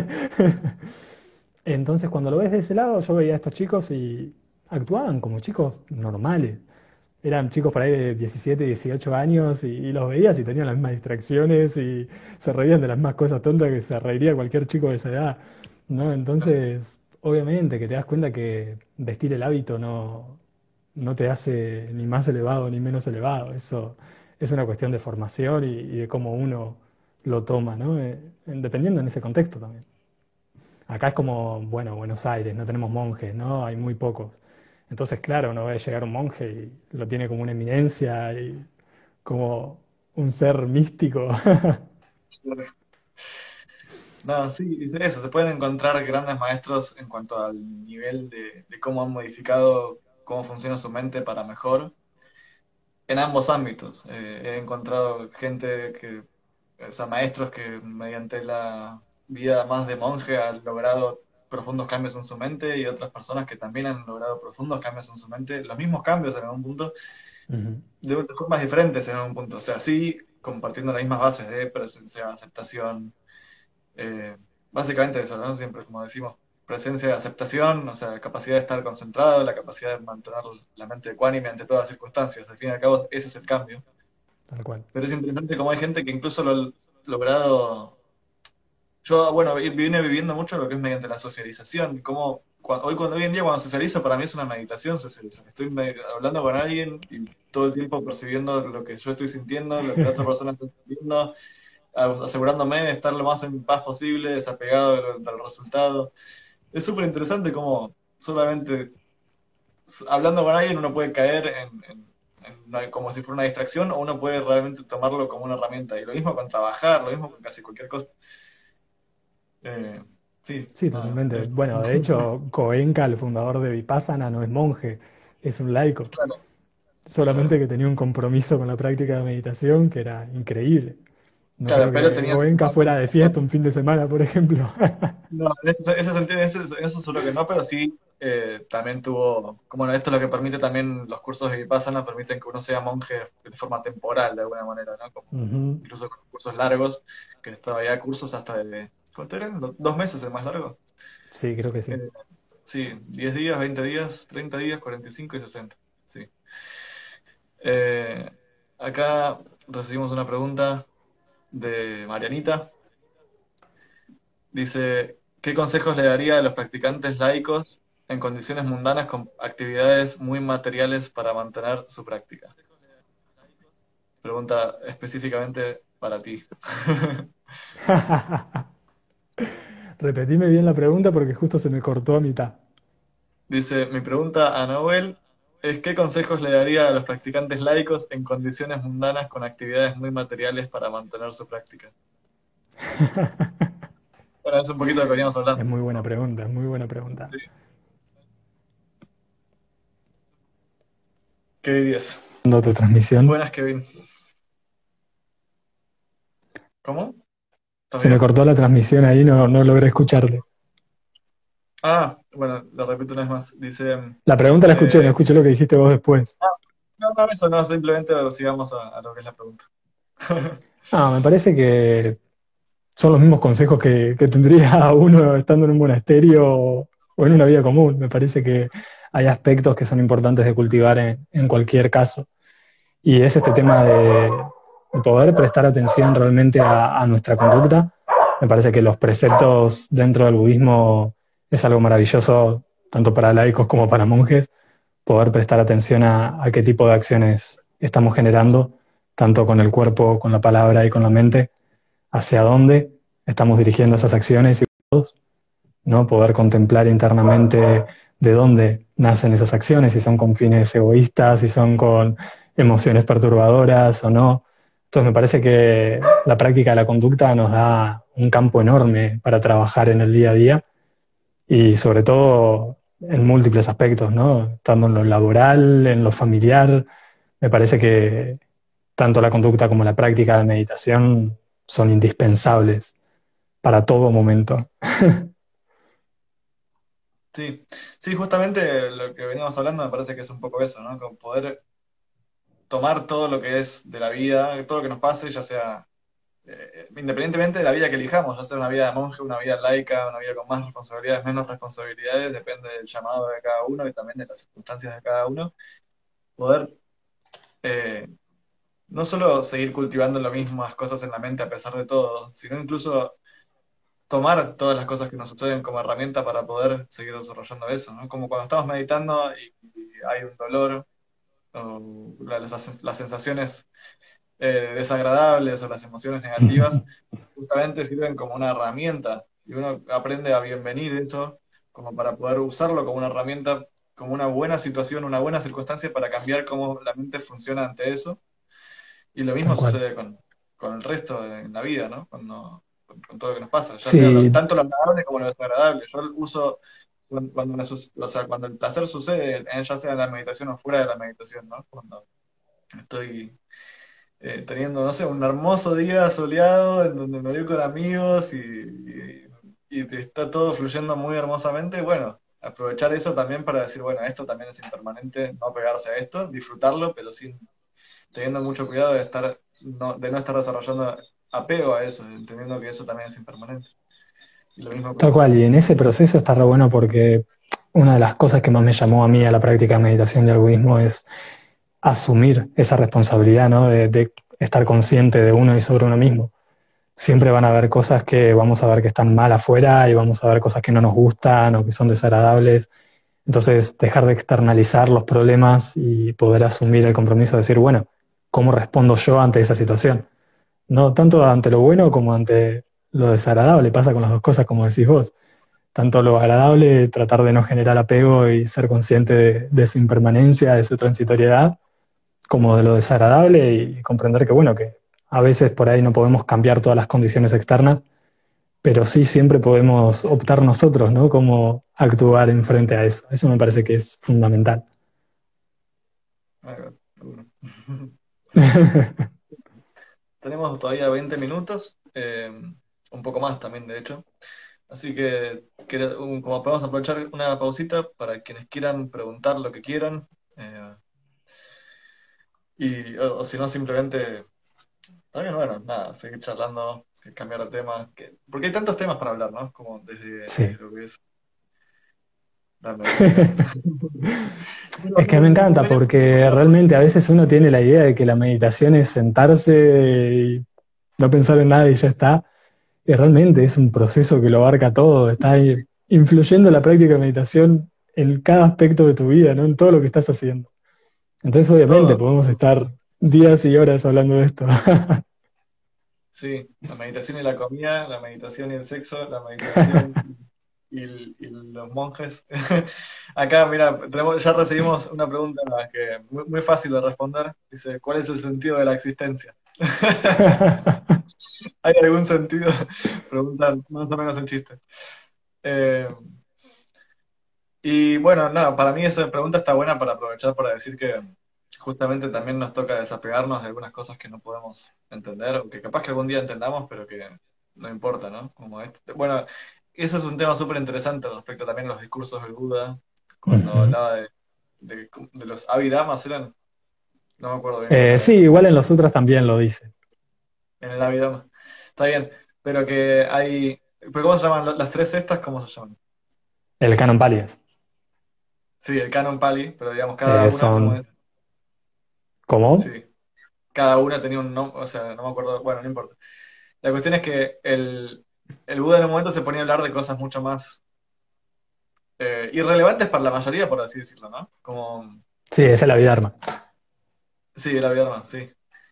Entonces, cuando lo ves de ese lado, yo veía a estos chicos y actuaban como chicos normales. Eran chicos por ahí de 17, 18 años y los veías y tenían las mismas distracciones y se reían de las mismas cosas tontas que se reiría cualquier chico de esa edad, ¿no? Entonces, obviamente que te das cuenta que vestir el hábito no te hace ni más elevado ni menos elevado. Eso es una cuestión de formación y de cómo uno lo toma, ¿no? Dependiendo en ese contexto también. Acá es como, bueno, Buenos Aires, no tenemos monjes, ¿no? Hay muy pocos. Entonces, claro, no va a llegar un monje y lo tiene como una eminencia y como un ser místico. No, sí, eso, se pueden encontrar grandes maestros en cuanto al nivel de cómo han modificado cómo funciona su mente para mejor en ambos ámbitos. He encontrado gente o sea, maestros que mediante la vida más de monje han logrado profundos cambios en su mente y otras personas que también han logrado profundos cambios en su mente, los mismos cambios en algún punto, Ujú. de formas diferentes en algún punto. O sea, sí, compartiendo las mismas bases de presencia, aceptación, eh, básicamente eso, ¿no? Siempre, como decimos, presencia, aceptación, o sea, capacidad de estar concentrado, la capacidad de mantener la mente ecuánime ante todas las circunstancias. Al fin y al cabo, ese es el cambio. Tal cual. Pero es interesante como hay gente que incluso lo ha logrado. Yo, bueno, vine viviendo mucho lo que es mediante la socialización. Como hoy en día cuando socializo, para mí es una meditación socializar. Estoy hablando con alguien y todo el tiempo percibiendo lo que yo estoy sintiendo, lo que la otra persona está sintiendo, asegurándome de estar lo más en paz posible, desapegado del resultado. Es súper interesante como solamente hablando con alguien uno puede caer como si fuera una distracción o uno puede realmente tomarlo como una herramienta. Y lo mismo con trabajar, lo mismo con casi cualquier cosa. Eh, sí, Sí, nada, totalmente. es, Bueno, de hecho, Goenka, el fundador de Vipassana, no es monje, es un laico. claro, Solamente claro. que tenía un compromiso con la práctica de meditación que era increíble. No creo Claro, pero que tenía Goenka fuera de fiesta un fin de semana, por ejemplo. no, en ese sentido, en eso seguro que no, pero sí también tuvo, como bueno, esto es lo que permite también los cursos de Vipassana, permiten que uno sea monje de forma temporal de alguna manera, ¿no? Como Ujú. incluso con cursos largos, que todavía cursos hasta de, ¿cuánto eran? ¿2 meses el más largo? Sí, creo que Eh, sí. sí, 10 días, 20 días, 30 días, 45 y 60. Sí. Eh, acá recibimos una pregunta de Marianita. Dice, ¿qué consejos le daría a los practicantes laicos en condiciones mundanas con actividades muy materiales para mantener su práctica? Pregunta específicamente para ti. Repetime bien la pregunta porque justo se me cortó a mitad. Dice, mi pregunta a Noel es, ¿qué consejos le daría a los practicantes laicos en condiciones mundanas con actividades muy materiales para mantener su práctica? Bueno, es un poquito de lo que veníamos Es hablando. muy buena pregunta, es muy buena pregunta. Sí. ¿Qué dirías? Dando tu transmisión. Buenas, Kevin. ¿Cómo? ¿Estás Se me bien? cortó la transmisión ahí, no, no logré escucharte. Ah, bueno, lo repito una vez más. Dice, La pregunta la escuché, no eh, escuché lo que dijiste vos después. no, no, eso no, simplemente sigamos a lo que es la pregunta. Ah, me parece que son los mismos consejos que tendría uno estando en un monasterio o en una vida común. Me parece que hay aspectos que son importantes de cultivar en cualquier caso. Y es este tema de poder prestar atención realmente a nuestra conducta. Me parece que los preceptos dentro del budismo es algo maravilloso, tanto para laicos como para monjes, poder prestar atención a qué tipo de acciones estamos generando, tanto con el cuerpo, con la palabra y con la mente, hacia dónde estamos dirigiendo esas acciones y ¿no? Poder contemplar internamente de dónde nacen esas acciones, si son con fines egoístas, si son con emociones perturbadoras o no. Entonces me parece que la práctica de la conducta nos da un campo enorme para trabajar en el día a día y sobre todo en múltiples aspectos, ¿no? Tanto en lo laboral, en lo familiar. Me parece que tanto la conducta como la práctica de meditación son indispensables para todo momento. Sí, sí, justamente lo que veníamos hablando me parece que es un poco eso, ¿no? Con poder tomar todo lo que es de la vida, todo lo que nos pase, ya sea, independientemente de la vida que elijamos, ya sea una vida de monje, una vida laica, una vida con más responsabilidades, menos responsabilidades, depende del llamado de cada uno y también de las circunstancias de cada uno, poder eh, no solo seguir cultivando las mismas cosas en la mente a pesar de todo, sino incluso tomar todas las cosas que nos suceden como herramienta para poder seguir desarrollando eso, ¿no? Como cuando estamos meditando y hay un dolor, o las sensaciones desagradables o las emociones negativas, justamente sirven como una herramienta y uno aprende a bienvenir eso como para poder usarlo como una herramienta, como una buena situación, una buena circunstancia para cambiar cómo la mente funciona ante eso. Y lo mismo Tal cual. sucede con el resto en la vida, ¿no? Con todo lo que nos pasa, ya sea Sí, tanto lo agradable como lo desagradable. Yo uso o sea, cuando el placer sucede, ya sea en la meditación o fuera de la meditación, ¿no? Cuando estoy teniendo, no sé, un hermoso día soleado en donde me voy con amigos y está todo fluyendo muy hermosamente, bueno, aprovechar eso también para decir, bueno, esto también es impermanente, no pegarse a esto, disfrutarlo, pero sin teniendo mucho cuidado de no estar desarrollando apego a eso, entendiendo que eso también es impermanente. Y lo mismo tal cual. Y en ese proceso está re bueno porque una de las cosas que más me llamó a mí a la práctica de meditación y al budismo es asumir esa responsabilidad, ¿no? De estar consciente de uno y sobre uno mismo. Siempre van a haber cosas que vamos a ver que están mal afuera y vamos a ver cosas que no nos gustan o que son desagradables. Entonces, dejar de externalizar los problemas y poder asumir el compromiso de decir, bueno, ¿cómo respondo yo ante esa situación? No tanto ante lo bueno como ante lo desagradable. Pasa con las dos cosas, como decís vos. Tanto lo agradable, tratar de no generar apego y ser consciente de su impermanencia, de su transitoriedad, como de lo desagradable y comprender que, bueno, que a veces por ahí no podemos cambiar todas las condiciones externas, pero sí siempre podemos optar nosotros, ¿no? Cómo actuar en frente a eso. Eso me parece que es fundamental. bueno. Tenemos todavía 20 minutos, un poco más también, de hecho. Así que, como podemos aprovechar una pausita para quienes quieran preguntar lo que quieran, eh, o si no, simplemente, también, bueno, nada, seguir charlando, cambiar de tema, porque hay tantos temas para hablar, ¿no? Como desde Sí. lo que es la meditación. Pero Es que me me encanta gustaría preguntar porque realmente a veces uno tiene la idea de que la meditación es sentarse y no pensar en nada y ya está. Y realmente es un proceso que lo abarca todo, está ahí influyendo la práctica de meditación en cada aspecto de tu vida, ¿no? En todo lo que estás haciendo. Entonces, obviamente, todo. podemos estar días y horas hablando de esto. Sí, la meditación y la comida, la meditación y el sexo, la meditación y los monjes. Acá, mira, ya recibimos una pregunta que muy fácil de responder. Dice, ¿cuál es el sentido de la existencia? ¿Hay algún sentido? Preguntan más o menos en chiste. Eh, y bueno, nada, para mí esa pregunta está buena para aprovechar para decir que justamente también nos toca desapegarnos de algunas cosas que no podemos entender, o que capaz que algún día entendamos, pero que no importa, ¿no? Como bueno, eso es un tema súper interesante respecto también a los discursos del Buda, cuando Ujú. hablaba de los Abhidamas, ¿eran? No me acuerdo bien cuál era Sí, igual en los sutras también lo dice. en el Abhidhamma. Está bien, pero que hay... ¿Pero cómo se llaman? Las tres estas, ¿cómo se llaman? El canon Palias. Sí, el canon Pali, pero digamos, cada una, como Son, es, sí, ¿cómo? cada una tenía un nombre, o sea, no me acuerdo, bueno, no importa. La cuestión es que el Buda en un momento se ponía a hablar de cosas mucho más irrelevantes para la mayoría, por así decirlo, ¿no? Como, Sí, esa es la Abhidharma. sí, el Abhidharma, sí.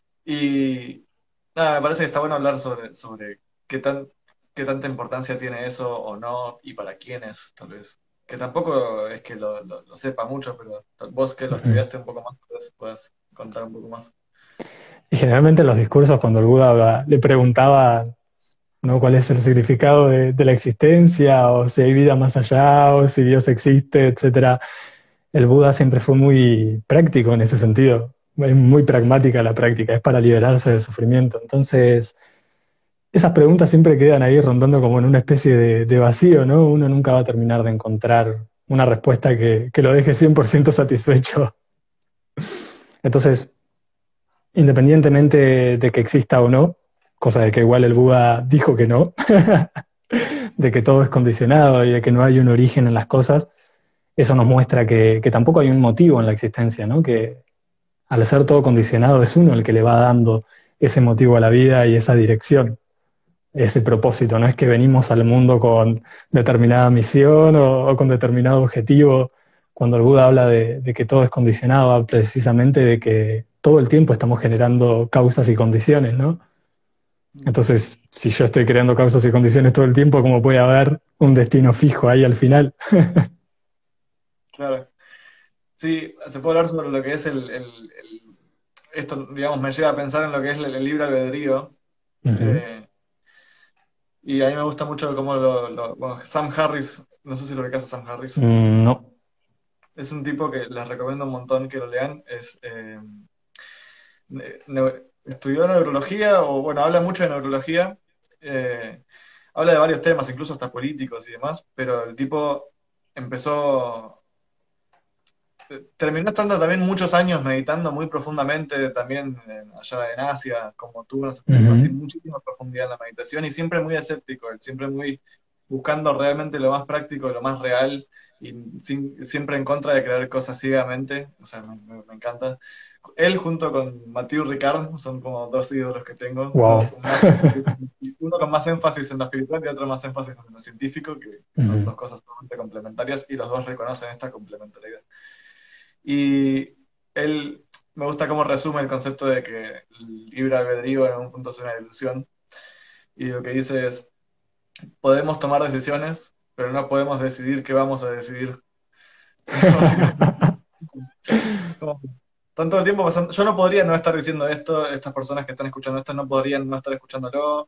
Y nada, me parece que está bueno hablar sobre qué tanta importancia tiene eso o no, y para quiénes, tal vez. Que tampoco es que lo sepa mucho, pero vos que lo Ujú. estudiaste un poco más, puedes contar un poco más. Y generalmente en los discursos, cuando el Buda le preguntaba, ¿no? ¿Cuál es el significado de la existencia? O si hay vida más allá, o si Dios existe, etcétera. El Buda siempre fue muy práctico en ese sentido. Es muy pragmática la práctica, es para liberarse del sufrimiento. Entonces, esas preguntas siempre quedan ahí rondando como en una especie de vacío, ¿no? Uno nunca va a terminar de encontrar una respuesta que lo deje 100% satisfecho. Entonces, independientemente de que exista o no, cosa de que igual el Buda dijo que no, de que todo es condicionado y de que no hay un origen en las cosas, eso nos muestra que tampoco hay un motivo en la existencia, ¿no? Que al ser todo condicionado es uno el que le va dando ese motivo a la vida y esa dirección, ese propósito. No es que venimos al mundo con determinada misión o con determinado objetivo. Cuando el Buda habla de que todo es condicionado, habla precisamente de que todo el tiempo estamos generando causas y condiciones, ¿no? Entonces, si yo estoy creando causas y condiciones todo el tiempo, ¿cómo puede haber un destino fijo ahí al final? Claro. Sí, se puede hablar sobre lo que es esto, digamos, me lleva a pensar en lo que es el libre albedrío. Ujú. Eh, y a mí me gusta mucho cómo bueno, Sam Harris, no sé si lo ubicás a Sam Harris, No. es un tipo que les recomiendo un montón que lo lean. Estudió neurología, o bueno, habla mucho de neurología, eh, habla de varios temas, incluso hasta políticos y demás, pero el tipo empezó, terminó estando también muchos años meditando muy profundamente, también allá en Asia, como tuvo unas experiencias así, Ujú. muchísima profundidad en la meditación y siempre muy escéptico, él siempre muy buscando realmente lo más práctico, lo más real y siempre en contra de creer cosas ciegamente, o sea, me encanta. Él junto con Mathieu Ricard son como dos ídolos que tengo, Wow. uno con más énfasis en lo espiritual y otro más énfasis en lo científico, que son Ujú. dos cosas totalmente complementarias y los dos reconocen esta complementariedad. Y él me gusta cómo resume el concepto de que el libre albedrío en algún punto es una ilusión. Y lo que dice es, podemos tomar decisiones, pero no podemos decidir qué vamos a decidir. Básicamente, como, están todo el tiempo pasando. Yo no podría no estar diciendo esto, estas personas que están escuchando esto no podrían no estar escuchándolo.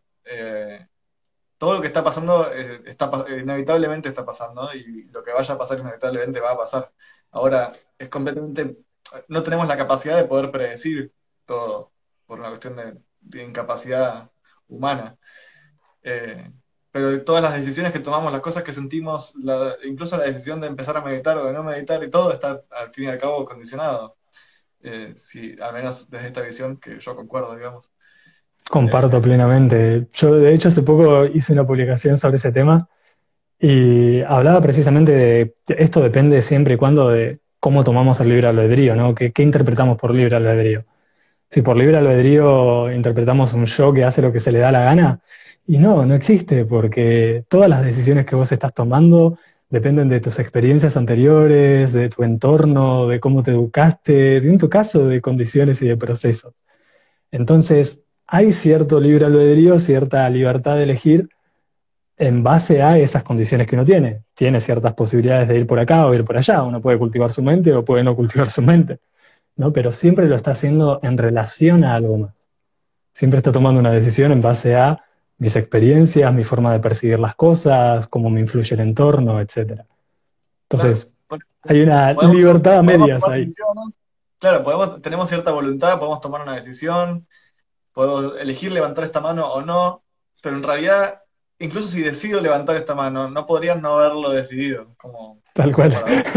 Todo lo que está pasando inevitablemente está pasando y lo que vaya a pasar inevitablemente va a pasar. Ahora, es completamente, no tenemos la capacidad de poder predecir todo por una cuestión de incapacidad humana. Eh, pero todas las decisiones que tomamos, las cosas que sentimos, incluso la decisión de empezar a meditar o de no meditar, y todo está al fin y al cabo condicionado. Sí, al menos desde esta visión que yo concuerdo, digamos. Comparto Eh, plenamente. Yo, de hecho, hace poco hice una publicación sobre ese tema y hablaba precisamente de que esto depende siempre y cuando de cómo tomamos el libre albedrío, ¿no? ¿Qué interpretamos por libre albedrío? Si por libre albedrío interpretamos un yo que hace lo que se le da la gana, y no existe, porque todas las decisiones que vos estás tomando dependen de tus experiencias anteriores, de tu entorno, de cómo te educaste, en tu caso, de condiciones y de procesos. Entonces, hay cierto libre albedrío, cierta libertad de elegir en base a esas condiciones que uno tiene. Tiene ciertas posibilidades de ir por acá o ir por allá. Uno puede cultivar su mente o puede no cultivar su mente, ¿no? Pero siempre lo está haciendo en relación a algo más. Siempre está tomando una decisión en base a mis experiencias, mi forma de percibir las cosas, cómo me influye el entorno, etcétera. claro, Entonces, hay una libertad a podemos medias tomar ahí. decisiones. Claro, tenemos cierta voluntad, podemos tomar una decisión, podemos elegir levantar esta mano o no, pero en realidad, incluso si decido levantar esta mano, no podría no haberlo decidido, como Tal es un cual. paradoja.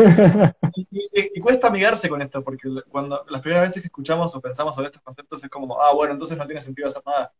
Y cuesta amigarse con esto, porque cuando las primeras veces que escuchamos o pensamos sobre estos conceptos es como, ah, bueno, entonces no tiene sentido hacer nada.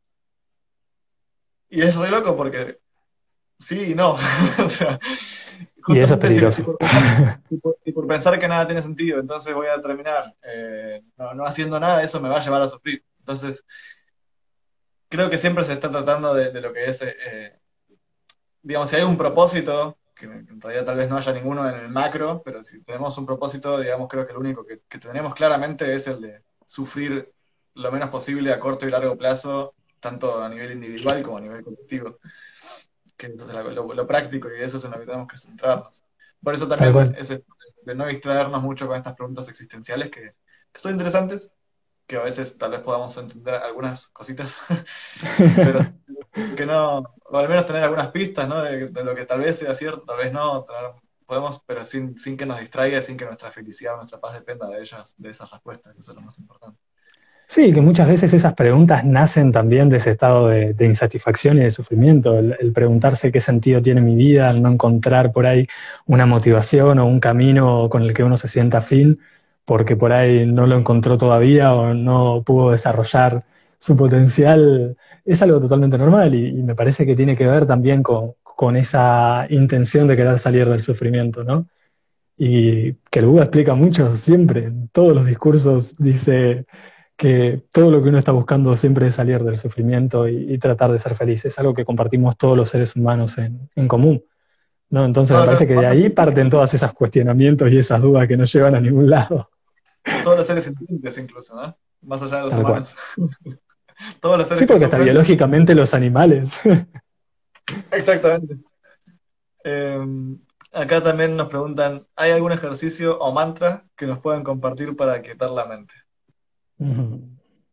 Y es re loco porque sí y no. O sea, Y eso es justamente si peligroso. por pensar que nada tiene sentido, entonces voy a terminar no haciendo nada, eso me va a llevar a sufrir. Entonces, creo que siempre se está tratando de lo que es, digamos, si hay un propósito, que en realidad tal vez no haya ninguno en el macro, pero si tenemos un propósito, digamos, creo que lo único que tenemos claramente es el de sufrir lo menos posible a corto y largo plazo, tanto a nivel individual como a nivel colectivo, que entonces lo práctico y eso es en lo que tenemos que centrarnos. Por eso Tal también cual. es de no distraernos mucho con estas preguntas existenciales que son interesantes, que a veces tal vez podamos entender algunas cositas, pero que no, o al menos tener algunas pistas, ¿no? De lo que tal vez sea cierto, tal vez no, podemos, pero sin que nos distraiga, sin que nuestra felicidad, nuestra paz dependa de ellas, de esas respuestas, que eso es lo más importante. Sí, que muchas veces esas preguntas nacen también de ese estado de insatisfacción y de sufrimiento, el preguntarse qué sentido tiene mi vida, el no encontrar por ahí una motivación o un camino con el que uno se sienta afín, porque por ahí no lo encontró todavía o no pudo desarrollar su potencial, es algo totalmente normal y me parece que tiene que ver también con esa intención de querer salir del sufrimiento, ¿no? Y que el Buda explica mucho siempre, en todos los discursos dice que todo lo que uno está buscando siempre es salir del sufrimiento y tratar de ser feliz. Es algo que compartimos todos los seres humanos en común, ¿no? Entonces me Todos los parece seres que de humanos ahí parten todas esas cuestionamientos y esas dudas que no llevan a ningún lado. todos los seres sintientes incluso, ¿no? más allá de los tal cual. humanos. Todos los seres Sí, que porque hasta sufren. biológicamente los animales. Exactamente. Eh, Acá también nos preguntan, ¿hay algún ejercicio o mantra que nos puedan compartir para quietar la mente? Ujú.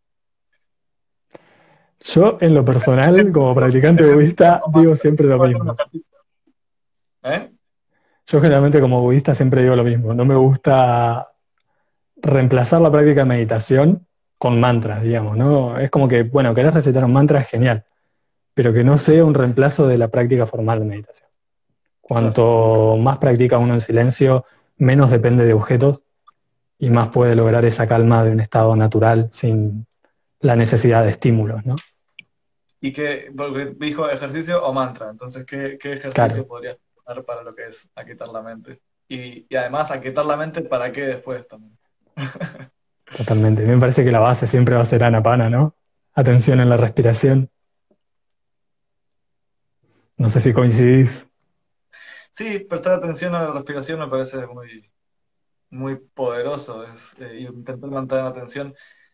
Yo, en lo personal, como practicante Ejercicio budista, o digo mantra. siempre lo Puede ser un mismo. ejercicio. ¿Eh? Yo generalmente como budista siempre digo lo mismo. No me gusta reemplazar la práctica de meditación con mantras, digamos, ¿no? Es como que, bueno, querés recitar un mantra, es genial, pero que no sea un reemplazo de la práctica formal de meditación. Claro. Cuanto más practica uno en silencio, menos depende de objetos y más puede lograr esa calma de un estado natural sin la necesidad de estímulos, ¿no? Y que, porque dijo ejercicio o mantra, entonces, ¿qué Claro, ejercicio podrías poner para lo que es aquietar la mente? Y además, aquietar la mente, ¿para qué después también? totalmente. A mí me parece que la base siempre va a ser Anapana, ¿no? Atención en la respiración. No sé si coincidís. Sí, prestar atención a la respiración me parece muy, muy poderoso, y intentar mantener la atención.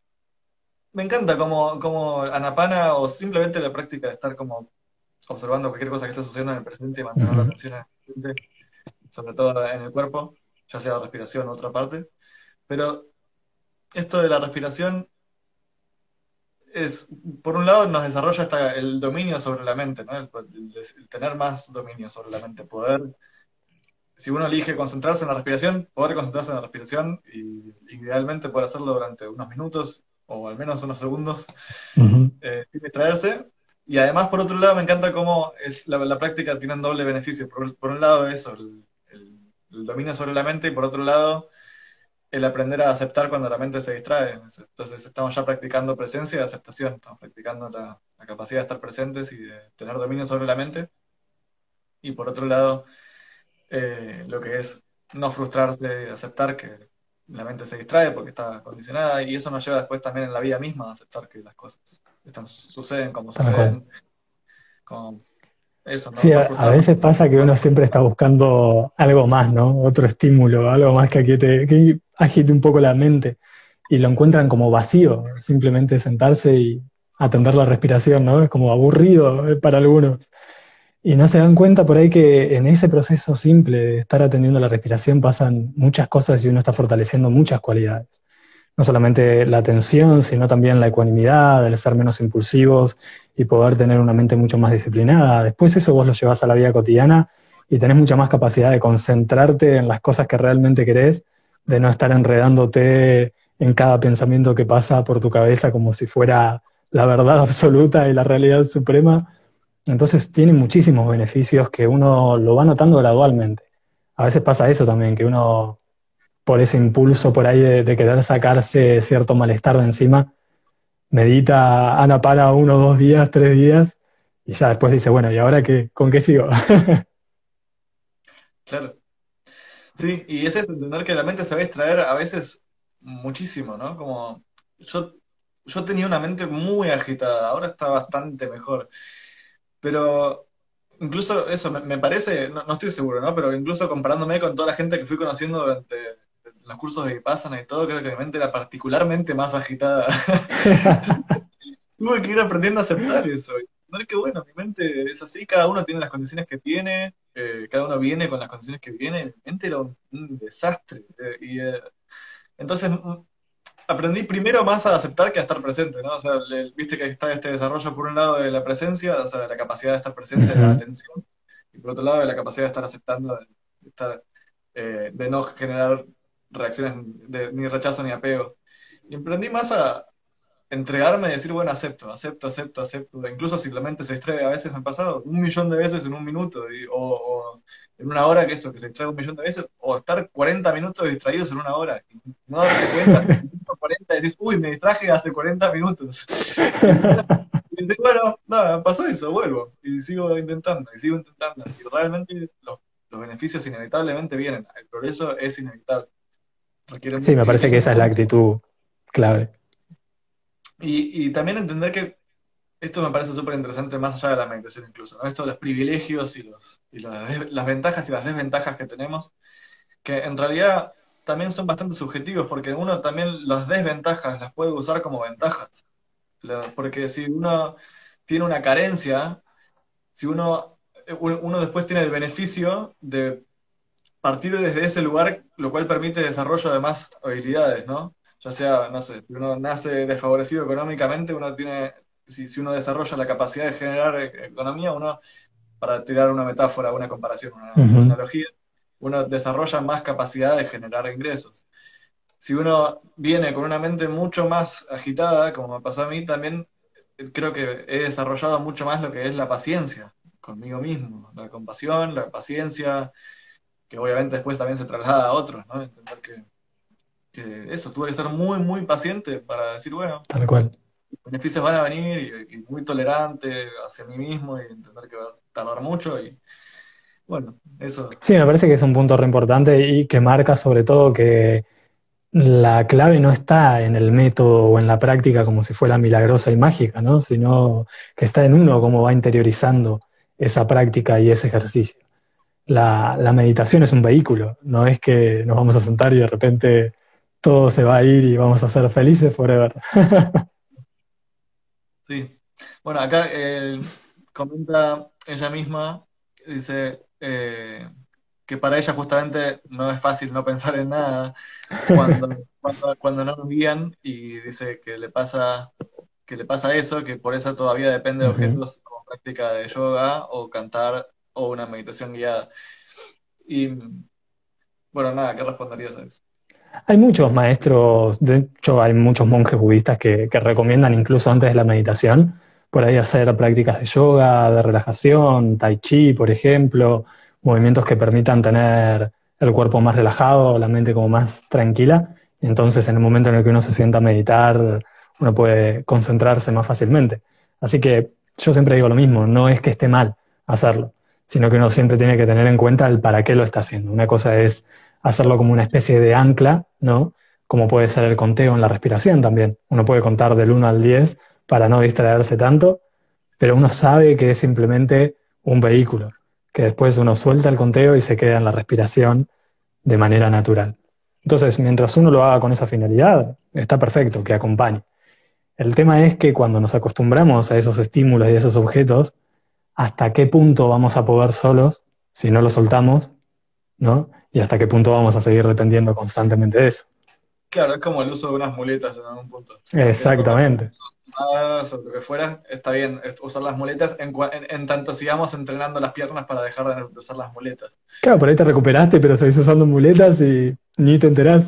Me encanta como Anapana o simplemente la práctica de estar como observando cualquier cosa que esté sucediendo en el presente y mantener la Ujú, atención en el presente, sobre todo en el cuerpo, ya sea la respiración o otra parte. Pero esto de la respiración es, por un lado, nos desarrolla hasta el dominio sobre la mente, ¿no? El tener más dominio sobre la mente, poder, si uno elige concentrarse en la respiración, poder concentrarse en la respiración y idealmente poder hacerlo durante unos minutos o al menos unos segundos, ujú, sin distraerse. Y además, por otro lado, me encanta cómo la práctica tiene un doble beneficio. Por un lado, eso, el dominio sobre la mente, y por otro lado, el aprender a aceptar cuando la mente se distrae. Entonces estamos ya practicando presencia y aceptación, estamos practicando la capacidad de estar presentes y de tener dominio sobre la mente. Y por otro lado, lo que es no frustrarse, aceptar que la mente se distrae porque está condicionada, y eso nos lleva después también en la vida misma a aceptar que las cosas suceden como tal cual. suceden, como eso, Sí, no a frustrarnos. veces pasa que uno siempre está buscando algo más, ¿no? Otro estímulo, algo más que agite un poco la mente. Y lo encuentran como vacío, simplemente sentarse y atender la respiración, ¿no? Es como aburrido, para algunos. Y no se dan cuenta por ahí que en ese proceso simple de estar atendiendo la respiración pasan muchas cosas y uno está fortaleciendo muchas cualidades. No solamente la atención, sino también la ecuanimidad, el ser menos impulsivos y poder tener una mente mucho más disciplinada. Después eso vos lo llevas a la vida cotidiana y tenés mucha más capacidad de concentrarte en las cosas que realmente querés, de no estar enredándote en cada pensamiento que pasa por tu cabeza como si fuera la verdad absoluta y la realidad suprema. Entonces tiene muchísimos beneficios que uno lo va notando gradualmente. A veces pasa eso también, que uno por ese impulso por ahí de querer sacarse cierto malestar de encima, medita, Ana para 1, 2 días, 3 días, y ya después dice, bueno, ¿y ahora qué? ¿Con qué sigo? Claro. Sí, y es eso, entender que la mente se va a distraer a veces muchísimo, ¿no? Como yo, yo tenía una mente muy agitada, ahora está bastante mejor. Pero incluso eso, me parece, no estoy seguro, ¿no? Pero incluso comparándome con toda la gente que fui conociendo durante los cursos de Vipassana y todo, creo que mi mente era particularmente más agitada. Tuve que ir aprendiendo a aceptar eso. Y ver que bueno, mi mente es así, cada uno tiene las condiciones que tiene, cada uno viene con las condiciones que viene. Mi mente era un desastre. Entonces aprendí primero más a aceptar que a estar presente, ¿no? O sea, viste que está este desarrollo por un lado de la presencia, o sea, de la capacidad de estar presente, de la Ujú. atención, y por otro lado de la capacidad de estar aceptando, de estar, de no generar reacciones ni rechazo ni apego. Y aprendí más a entregarme y decir, bueno, acepto, acepto, acepto, acepto. Incluso si la mente se distrae, a veces me ha pasado 1 millón de veces en un minuto, o en una hora que eso, que se distrae 1 millón de veces, o estar 40 minutos distraídos en una hora, y no darte cuenta hasta el minuto 40 y decís, uy, me distraje hace 40 minutos. Y dices, bueno, nada, pasó eso, vuelvo, y sigo intentando, y sigo intentando. Y realmente los beneficios inevitablemente vienen, el progreso es inevitable. Requiere Sí, me y parece es que un esa es la proceso. actitud clave. Y también entender que esto me parece súper interesante más allá de la meditación incluso, ¿no? Esto de los privilegios y las ventajas y las desventajas que tenemos, que en realidad también son bastante subjetivos, porque uno también las desventajas las puede usar como ventajas. Porque si uno tiene una carencia, si uno después tiene el beneficio de partir desde ese lugar, lo cual permite desarrollo de más habilidades, ¿no? Ya sea, no sé, si uno nace desfavorecido económicamente, si uno desarrolla la capacidad de generar economía, uno, para tirar una metáfora, una comparación, una Ujú. analogía, uno desarrolla más capacidad de generar ingresos. Si uno viene con una mente mucho más agitada, como me pasó a mí, también creo que he desarrollado mucho más lo que es la paciencia conmigo mismo, la compasión, la paciencia, que obviamente después también se traslada a otros, ¿no? Entender que eso, tuve que ser muy, muy paciente para decir, bueno, Tal cual. los beneficios van a venir y muy tolerante hacia mí mismo y entender que va a tardar mucho y bueno, eso. Sí, me parece que es un punto re importante y que marca sobre todo que la clave no está en el método o en la práctica como si fuera milagrosa y mágica, ¿no? Sino que está en uno cómo va interiorizando esa práctica y ese ejercicio. La meditación es un vehículo, no es que nos vamos a sentar y de repente todo se va a ir y vamos a ser felices forever. Sí. Bueno, acá comenta ella misma, dice que para ella justamente no es fácil no pensar en nada cuando no nos guían y dice que le pasa eso, que por eso todavía depende de Ujú. objetos como práctica de yoga o cantar o una meditación guiada. Y bueno, nada, ¿qué responderías a eso? Hay muchos maestros, de hecho hay muchos monjes budistas que recomiendan incluso antes de la meditación, por ahí hacer prácticas de yoga, de relajación, tai chi, por ejemplo, movimientos que permitan tener el cuerpo más relajado, la mente como más tranquila. Entonces en el momento en el que uno se sienta a meditar, uno puede concentrarse más fácilmente. Así que yo siempre digo lo mismo, no es que esté mal hacerlo, sino que uno siempre tiene que tener en cuenta el para qué lo está haciendo. Una cosa es hacerlo como una especie de ancla, ¿no? Como puede ser el conteo en la respiración también. Uno puede contar del 1 al 10 para no distraerse tanto, pero uno sabe que es simplemente un vehículo, que después uno suelta el conteo y se queda en la respiración de manera natural. Entonces, mientras uno lo haga con esa finalidad, está perfecto, que acompañe. El tema es que cuando nos acostumbramos a esos estímulos y a esos objetos, ¿hasta qué punto vamos a poder solos, si no lo soltamos, ¿no? Y hasta qué punto vamos a seguir dependiendo constantemente de eso. Claro, es como el uso de unas muletas en algún punto. Si uno tiene problemas Exactamente. o lo que fuera, está bien usar las muletas en tanto sigamos entrenando las piernas para dejar de usar las muletas. Claro, por ahí te recuperaste, pero seguís usando muletas y ni te enterás.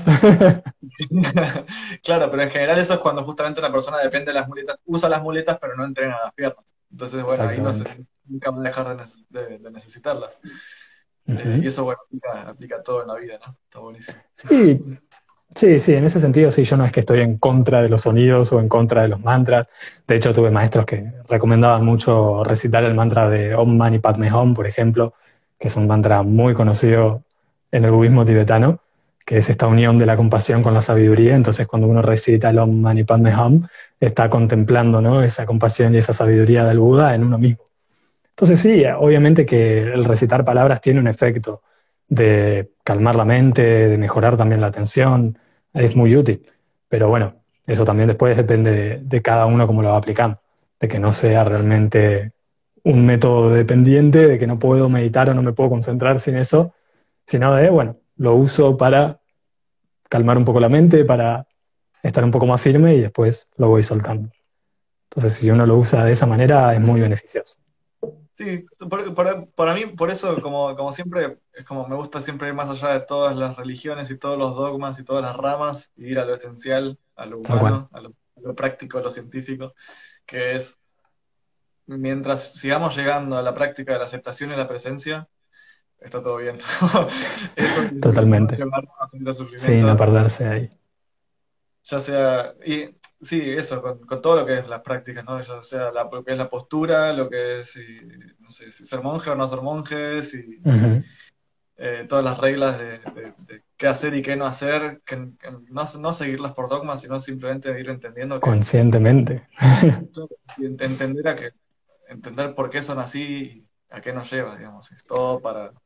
Claro, pero en general eso es cuando justamente una persona depende de las muletas, usa las muletas pero no entrena las piernas. Entonces, bueno, ahí no se, Exactamente. nunca va a dejar de necesitarlas. Y Ujú. eso, bueno, aplica todo en la vida, ¿no? Está buenísimo. Sí, sí, sí, en ese sentido sí, yo no es que estoy en contra de los sonidos o en contra de los mantras. De hecho, tuve maestros que recomendaban mucho recitar el mantra de Om Mani Padme Hum, por ejemplo, que es un mantra muy conocido en el budismo tibetano, que es esta unión de la compasión con la sabiduría. Entonces, cuando uno recita el Om Mani Padme Hum, está contemplando, ¿no?, esa compasión y esa sabiduría del Buda en uno mismo. Entonces sí, obviamente que el recitar palabras tiene un efecto de calmar la mente, de mejorar también la atención, es muy útil. Pero bueno, eso también después depende de cada uno cómo lo va aplicando, de que no sea realmente un método dependiente, de que no puedo meditar o no me puedo concentrar sin eso, sino de, bueno, lo uso para calmar un poco la mente, para estar un poco más firme y después lo voy soltando. Entonces, si uno lo usa de esa manera, es muy beneficioso. Sí, para mí, por eso, como siempre, es como me gusta siempre ir más allá de todas las religiones y todos los dogmas y todas las ramas, y ir a lo esencial, a lo Tal cual. humano, a lo práctico, a lo científico, que es, mientras sigamos llegando a la práctica de la aceptación y la presencia, está todo bien. Eso es lo que nos va a Totalmente. llevar a tener Sí, no sufrimiento, perderse ahí. ya sea, y sí, eso, con todo lo que es las prácticas, ¿no? Ya sea lo que es la postura, lo que es, no sé, si ser monje o no ser monje, si Ujú. todas las reglas de qué hacer y qué no hacer, que no seguirlas por dogmas, sino simplemente ir entendiendo que, Conscientemente. y entender por qué son así y a qué nos lleva, digamos. Es todo para.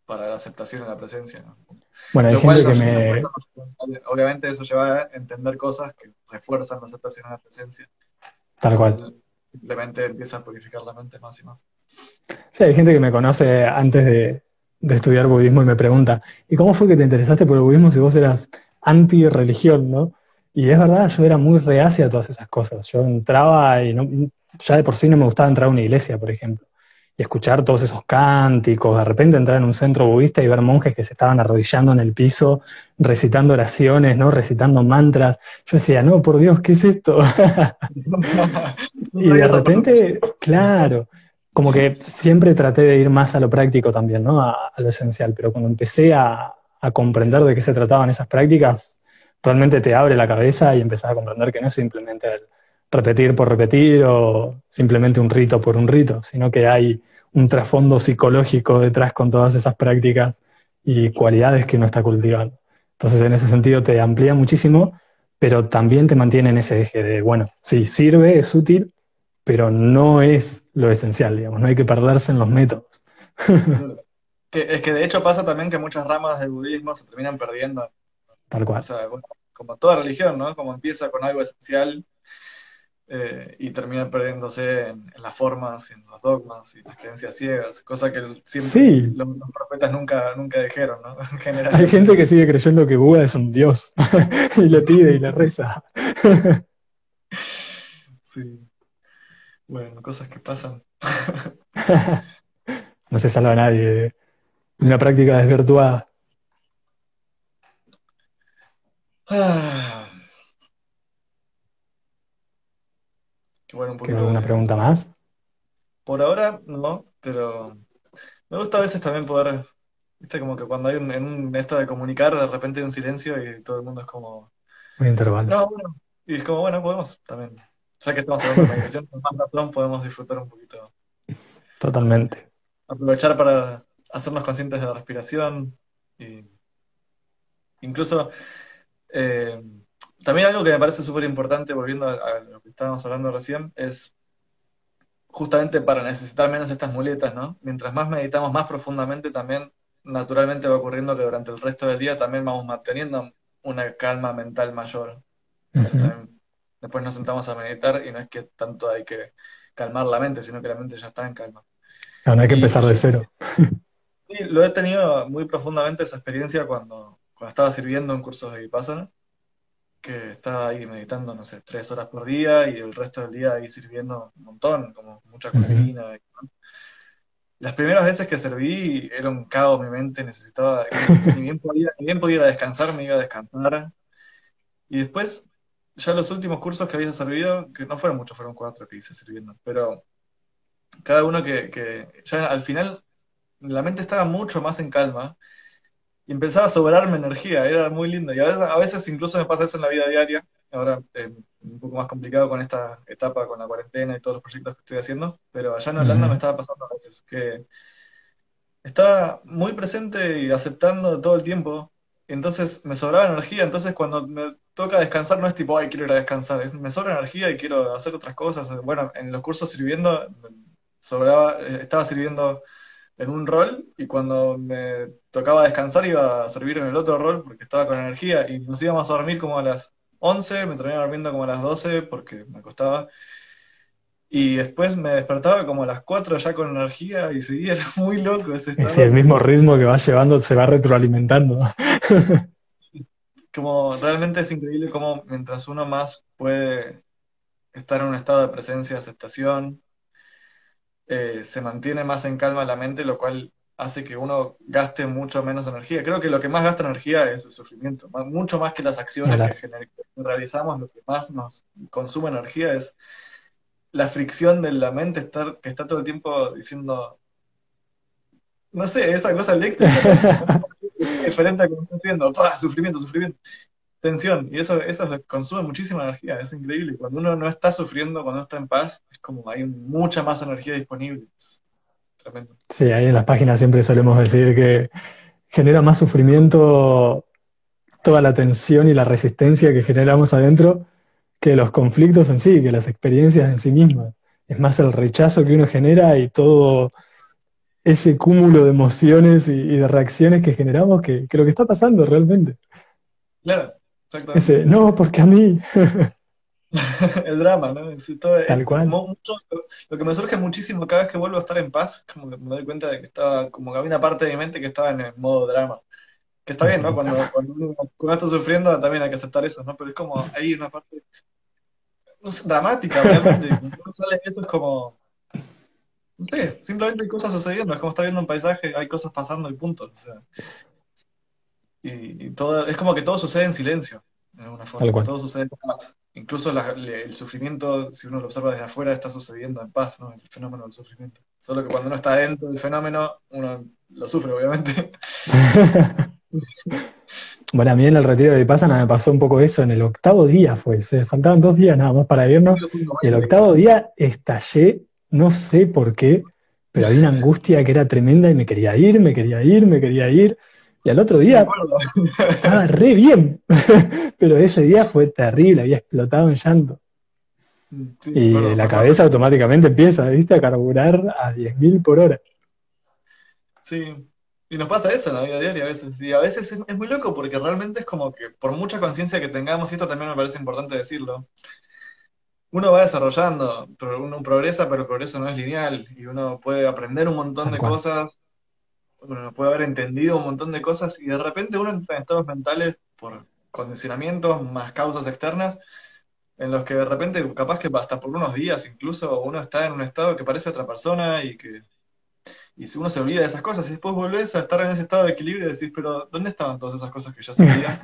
para la aceptación en la presencia, ¿no? Bueno, hay Lo cual gente que nos lleva, me... obviamente eso lleva a entender cosas que refuerzan la aceptación en la presencia, Tal lo cual. cual simplemente empieza a purificar la mente más y más. Sí, hay gente que me conoce antes de estudiar budismo y me pregunta, ¿y cómo fue que te interesaste por el budismo si vos eras anti-religión, ¿no? Y es verdad, yo era muy reacia a todas esas cosas. Yo entraba y no, ya de por sí no me gustaba entrar a una iglesia, por ejemplo, y escuchar todos esos cánticos, de repente entrar en un centro budista y ver monjes que se estaban arrodillando en el piso, recitando oraciones, ¿no? Recitando mantras. Yo decía, no, por Dios, ¿qué es esto? No Y de sabía esa parte. repente, claro, como que siempre traté de ir más a lo práctico también, ¿no? A lo esencial, pero cuando empecé a comprender de qué se trataban esas prácticas, realmente te abre la cabeza y empezás a comprender que no es simplemente el repetir por repetir o simplemente un rito por un rito, sino que hay un trasfondo psicológico detrás con todas esas prácticas y cualidades que uno está cultivando. Entonces, en ese sentido, te amplía muchísimo, pero también te mantiene en ese eje de, bueno, sí, sirve, es útil, pero no es lo esencial, digamos, no hay que perderse en los métodos. Es que de hecho pasa también que muchas ramas del budismo se terminan perdiendo. Tal O cual. sea, bueno, como toda religión, ¿no? Como empieza con algo esencial y termina perdiéndose en las formas, y en los dogmas y las creencias ciegas, cosa que siempre Sí, los profetas nunca dijeron, ¿no? hay gente Generalmente. que sigue creyendo que Buda es un dios y le pide y le reza. Sí, bueno, cosas que pasan. No se salva a nadie de una práctica desvirtuada. Ah, que bueno, un ¿Queda poquito alguna de... pregunta más? Por ahora no, pero me gusta a veces también poder, viste, como que cuando hay en un esto de comunicar, de repente hay un silencio y todo el mundo es como, Un intervalo. no, bueno, y es como, bueno, podemos también, ya que estamos hablando de meditación, con más razón podemos disfrutar un poquito, Totalmente. aprovechar para hacernos conscientes de la respiración, y incluso eh, también algo que me parece súper importante, volviendo a lo que estábamos hablando recién, es justamente para necesitar menos estas muletas, ¿no? Mientras más meditamos más profundamente, también naturalmente va ocurriendo que durante el resto del día también vamos manteniendo una calma mental mayor. Entonces Ujú. también después nos sentamos a meditar y no es que tanto hay que calmar la mente, sino que la mente ya está en calma. Claro, no hay que Y empezar de yo cero. sí, lo he tenido muy profundamente esa experiencia cuando estaba sirviendo en cursos de Vipassana, que estaba ahí meditando, no sé, 3 horas por día y el resto del día ahí sirviendo un montón, como mucha Ujú. cocina. Las primeras veces que serví era un caos, mi mente necesitaba, ni bien podía descansar, me iba a descansar. Y después, ya los últimos cursos que había servido, que no fueron muchos, fueron 4 que hice sirviendo, pero cada uno que ya al final la mente estaba mucho más en calma y empezaba a sobrarme energía, era muy lindo. Y a veces incluso me pasa eso en la vida diaria, ahora un poco más complicado con esta etapa, con la cuarentena y todos los proyectos que estoy haciendo, pero allá en Holanda me Ujú. estaba pasando a veces que estaba muy presente y aceptando todo el tiempo. Entonces me sobraba energía. Entonces cuando me toca descansar no es tipo, ay, quiero ir a descansar. Me sobra energía y quiero hacer otras cosas. Bueno, en los cursos sirviendo, estaba sirviendo en un rol y cuando me tocaba descansar iba a servir en el otro rol porque estaba con energía y nos íbamos a dormir como a las 11, me terminaba durmiendo como a las 12 porque me acostaba. Y después me despertaba como a las 4 ya con energía y seguía, era muy loco ese Sí, el estado. mismo ritmo que va llevando se va retroalimentando. Como realmente es increíble cómo mientras uno más puede estar en un estado de presencia, aceptación, se mantiene más en calma la mente, lo cual hace que uno gaste mucho menos energía. Creo que lo que más gasta energía es el sufrimiento, mucho más que las Ni acciones hablar. que realizamos, lo que más nos consume energía es la fricción de la mente que está todo el tiempo diciendo, no sé, esa cosa eléctrica es diferente a como estoy haciendo, ¡pah! Sufrimiento, sufrimiento, tensión, y eso le consume muchísima energía, es increíble. Cuando uno no está sufriendo, cuando uno está en paz, es como hay mucha más energía disponible. Es tremendo. Sí, ahí en las páginas siempre solemos decir que genera más sufrimiento toda la tensión y la resistencia que generamos adentro que los conflictos en sí, que las experiencias en sí mismas. Es más el rechazo que uno genera y todo ese cúmulo de emociones y de reacciones que generamos que lo que está pasando realmente. Claro, exactamente. Ese, no, porque a mí, El drama, ¿no? tal cual. Lo que me surge muchísimo cada vez que vuelvo a estar en paz, como que me doy cuenta de que estaba, como que había una parte de mi mente que estaba en el modo drama. Que está bien, ¿no? Cuando está sufriendo también hay que aceptar eso, ¿no? Pero es como, hay una parte, no sé, dramática realmente. Cuando uno sale de eso es como, no sé, simplemente hay cosas sucediendo, es como estar viendo un paisaje, hay cosas pasando y punto. O sea, y todo, es como que todo sucede en silencio, de alguna Tal forma, cual. todo sucede en paz. Incluso el sufrimiento, si uno lo observa desde afuera, está sucediendo en paz, ¿no? El fenómeno del sufrimiento. Solo que cuando uno está dentro del fenómeno, uno lo sufre, obviamente. Bueno, a mí en el retiro de Vipassana me pasó un poco eso, en el octavo día fue, se faltaban 2 días nada más para irnos, y el octavo día estallé, no sé por qué, pero había una angustia que era tremenda y me quería ir, me quería ir, me quería ir, y al otro Sí, me día acuerdo. estaba re bien, pero ese día fue terrible, había explotado en llanto, Sí, y me la acuerdo. cabeza automáticamente empieza, ¿viste? A carburar a 10.000 por hora. Sí, y nos pasa eso en la vida diaria a veces. Y a veces es muy loco porque realmente es como que por mucha conciencia que tengamos, y esto también me parece importante decirlo, uno va desarrollando, uno progresa, pero el progreso no es lineal y uno puede aprender un montón Tal de cual, cosas, uno puede haber entendido un montón de cosas y de repente uno entra en estados mentales por condicionamientos más causas externas en los que de repente capaz que hasta por unos días incluso uno está en un estado que parece otra persona y si uno se olvida de esas cosas y después volvés a estar en ese estado de equilibrio y decís, pero ¿dónde estaban todas esas cosas que yo sabía?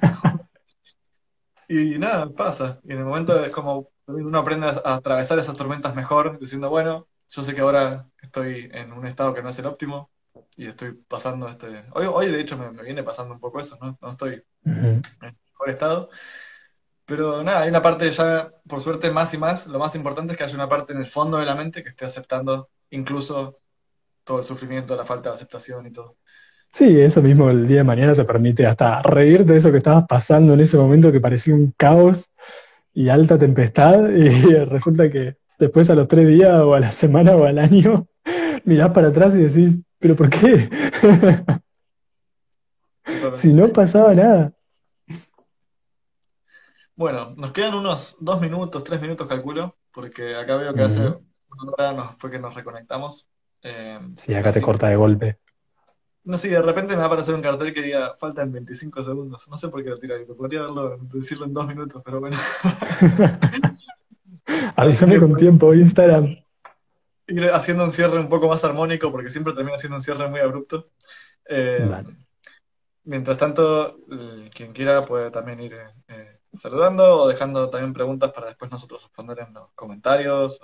Y nada, pasa. Y en el momento es como uno aprende a atravesar esas tormentas mejor, diciendo, bueno, yo sé que ahora estoy en un estado que no es el óptimo y estoy pasando este... Hoy de hecho me viene pasando un poco eso, ¿no? No estoy ujú, en el mejor estado. Pero nada, hay una parte ya, por suerte, más y más. Lo más importante es que haya una parte en el fondo de la mente que esté aceptando incluso todo el sufrimiento, la falta de aceptación y todo. sí, eso mismo el día de mañana te permite hasta reírte de eso que estabas pasando en ese momento que parecía un caos y alta tempestad y resulta que después a los 3 días o a la semana o al año mirás para atrás y decís, ¿pero por qué? Si Totalmente. no pasaba nada. Bueno, nos quedan unos 2 minutos, 3 minutos, calculo, porque acá veo que hace Ujú. una hora fue que nos reconectamos. Sí, acá te Así que, corta de golpe. no sé, de repente me va a aparecer un cartel que diga faltan 25 segundos. No sé por qué lo tira ahí, podría decirlo en 2 minutos, pero bueno. Así Avísame que con pues, tiempo, Instagram. ir haciendo un cierre un poco más armónico, porque siempre termino haciendo un cierre muy abrupto. Eh, Dale. Mientras tanto, quien quiera puede también ir saludando o dejando también preguntas para después nosotros responder en los comentarios.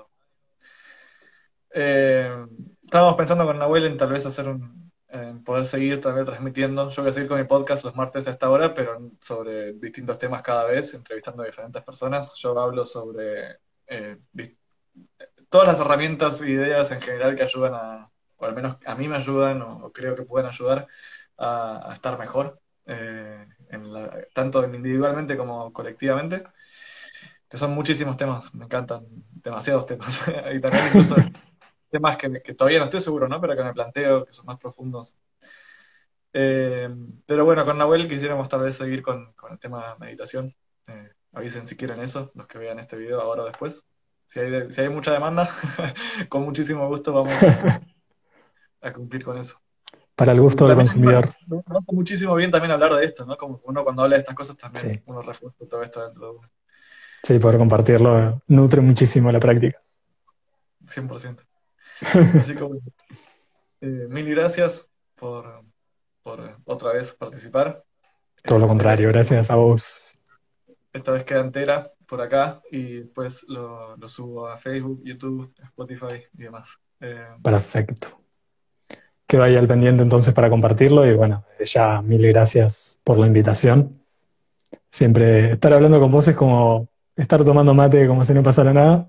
Eh, Estábamos pensando con Nahuel en tal vez en poder seguir también transmitiendo. Yo voy a seguir con mi podcast los martes a esta hora, pero sobre distintos temas cada vez, entrevistando a diferentes personas. Yo hablo sobre todas las herramientas e ideas en general que ayudan o al menos a mí me ayudan o creo que pueden ayudar a estar mejor, tanto individualmente como colectivamente, que son muchísimos temas, me encantan demasiados temas. Y también incluso temas que todavía no estoy seguro, ¿no? Pero que me planteo, que son más profundos. Eh, pero bueno, con Nahuel quisiéramos tal vez seguir con el tema de meditación. Avisen si quieren eso, los que vean este video ahora o después. Si hay mucha demanda, con muchísimo gusto vamos a cumplir con eso. Para el gusto del También consumidor. me hace muchísimo bien también hablar de esto, ¿no? Como uno cuando habla de estas cosas también Sí, uno refuerza todo esto dentro de uno. sí, poder compartirlo nutre muchísimo la práctica. 100%. Así que bueno, mil gracias por otra vez participar. Todo lo contrario, Este, gracias a vos. esta vez queda entera por acá y después lo subo a Facebook, YouTube, Spotify y demás. Perfecto. Quedo ahí al pendiente entonces para compartirlo y bueno, desde ya mil gracias por la invitación. Siempre estar hablando con vos es como estar tomando mate como si no pasara nada.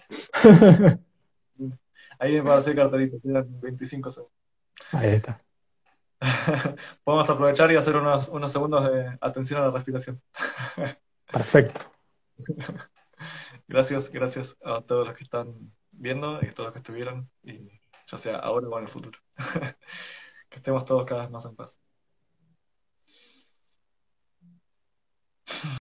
Ahí me va a hacer cartelito, quedan 25 segundos. Ahí está. Podemos aprovechar y hacer unos segundos de atención a la respiración. Perfecto. Gracias a todos los que están viendo y a todos los que estuvieron. Y ya sea ahora o en el futuro. Que estemos todos cada vez más en paz.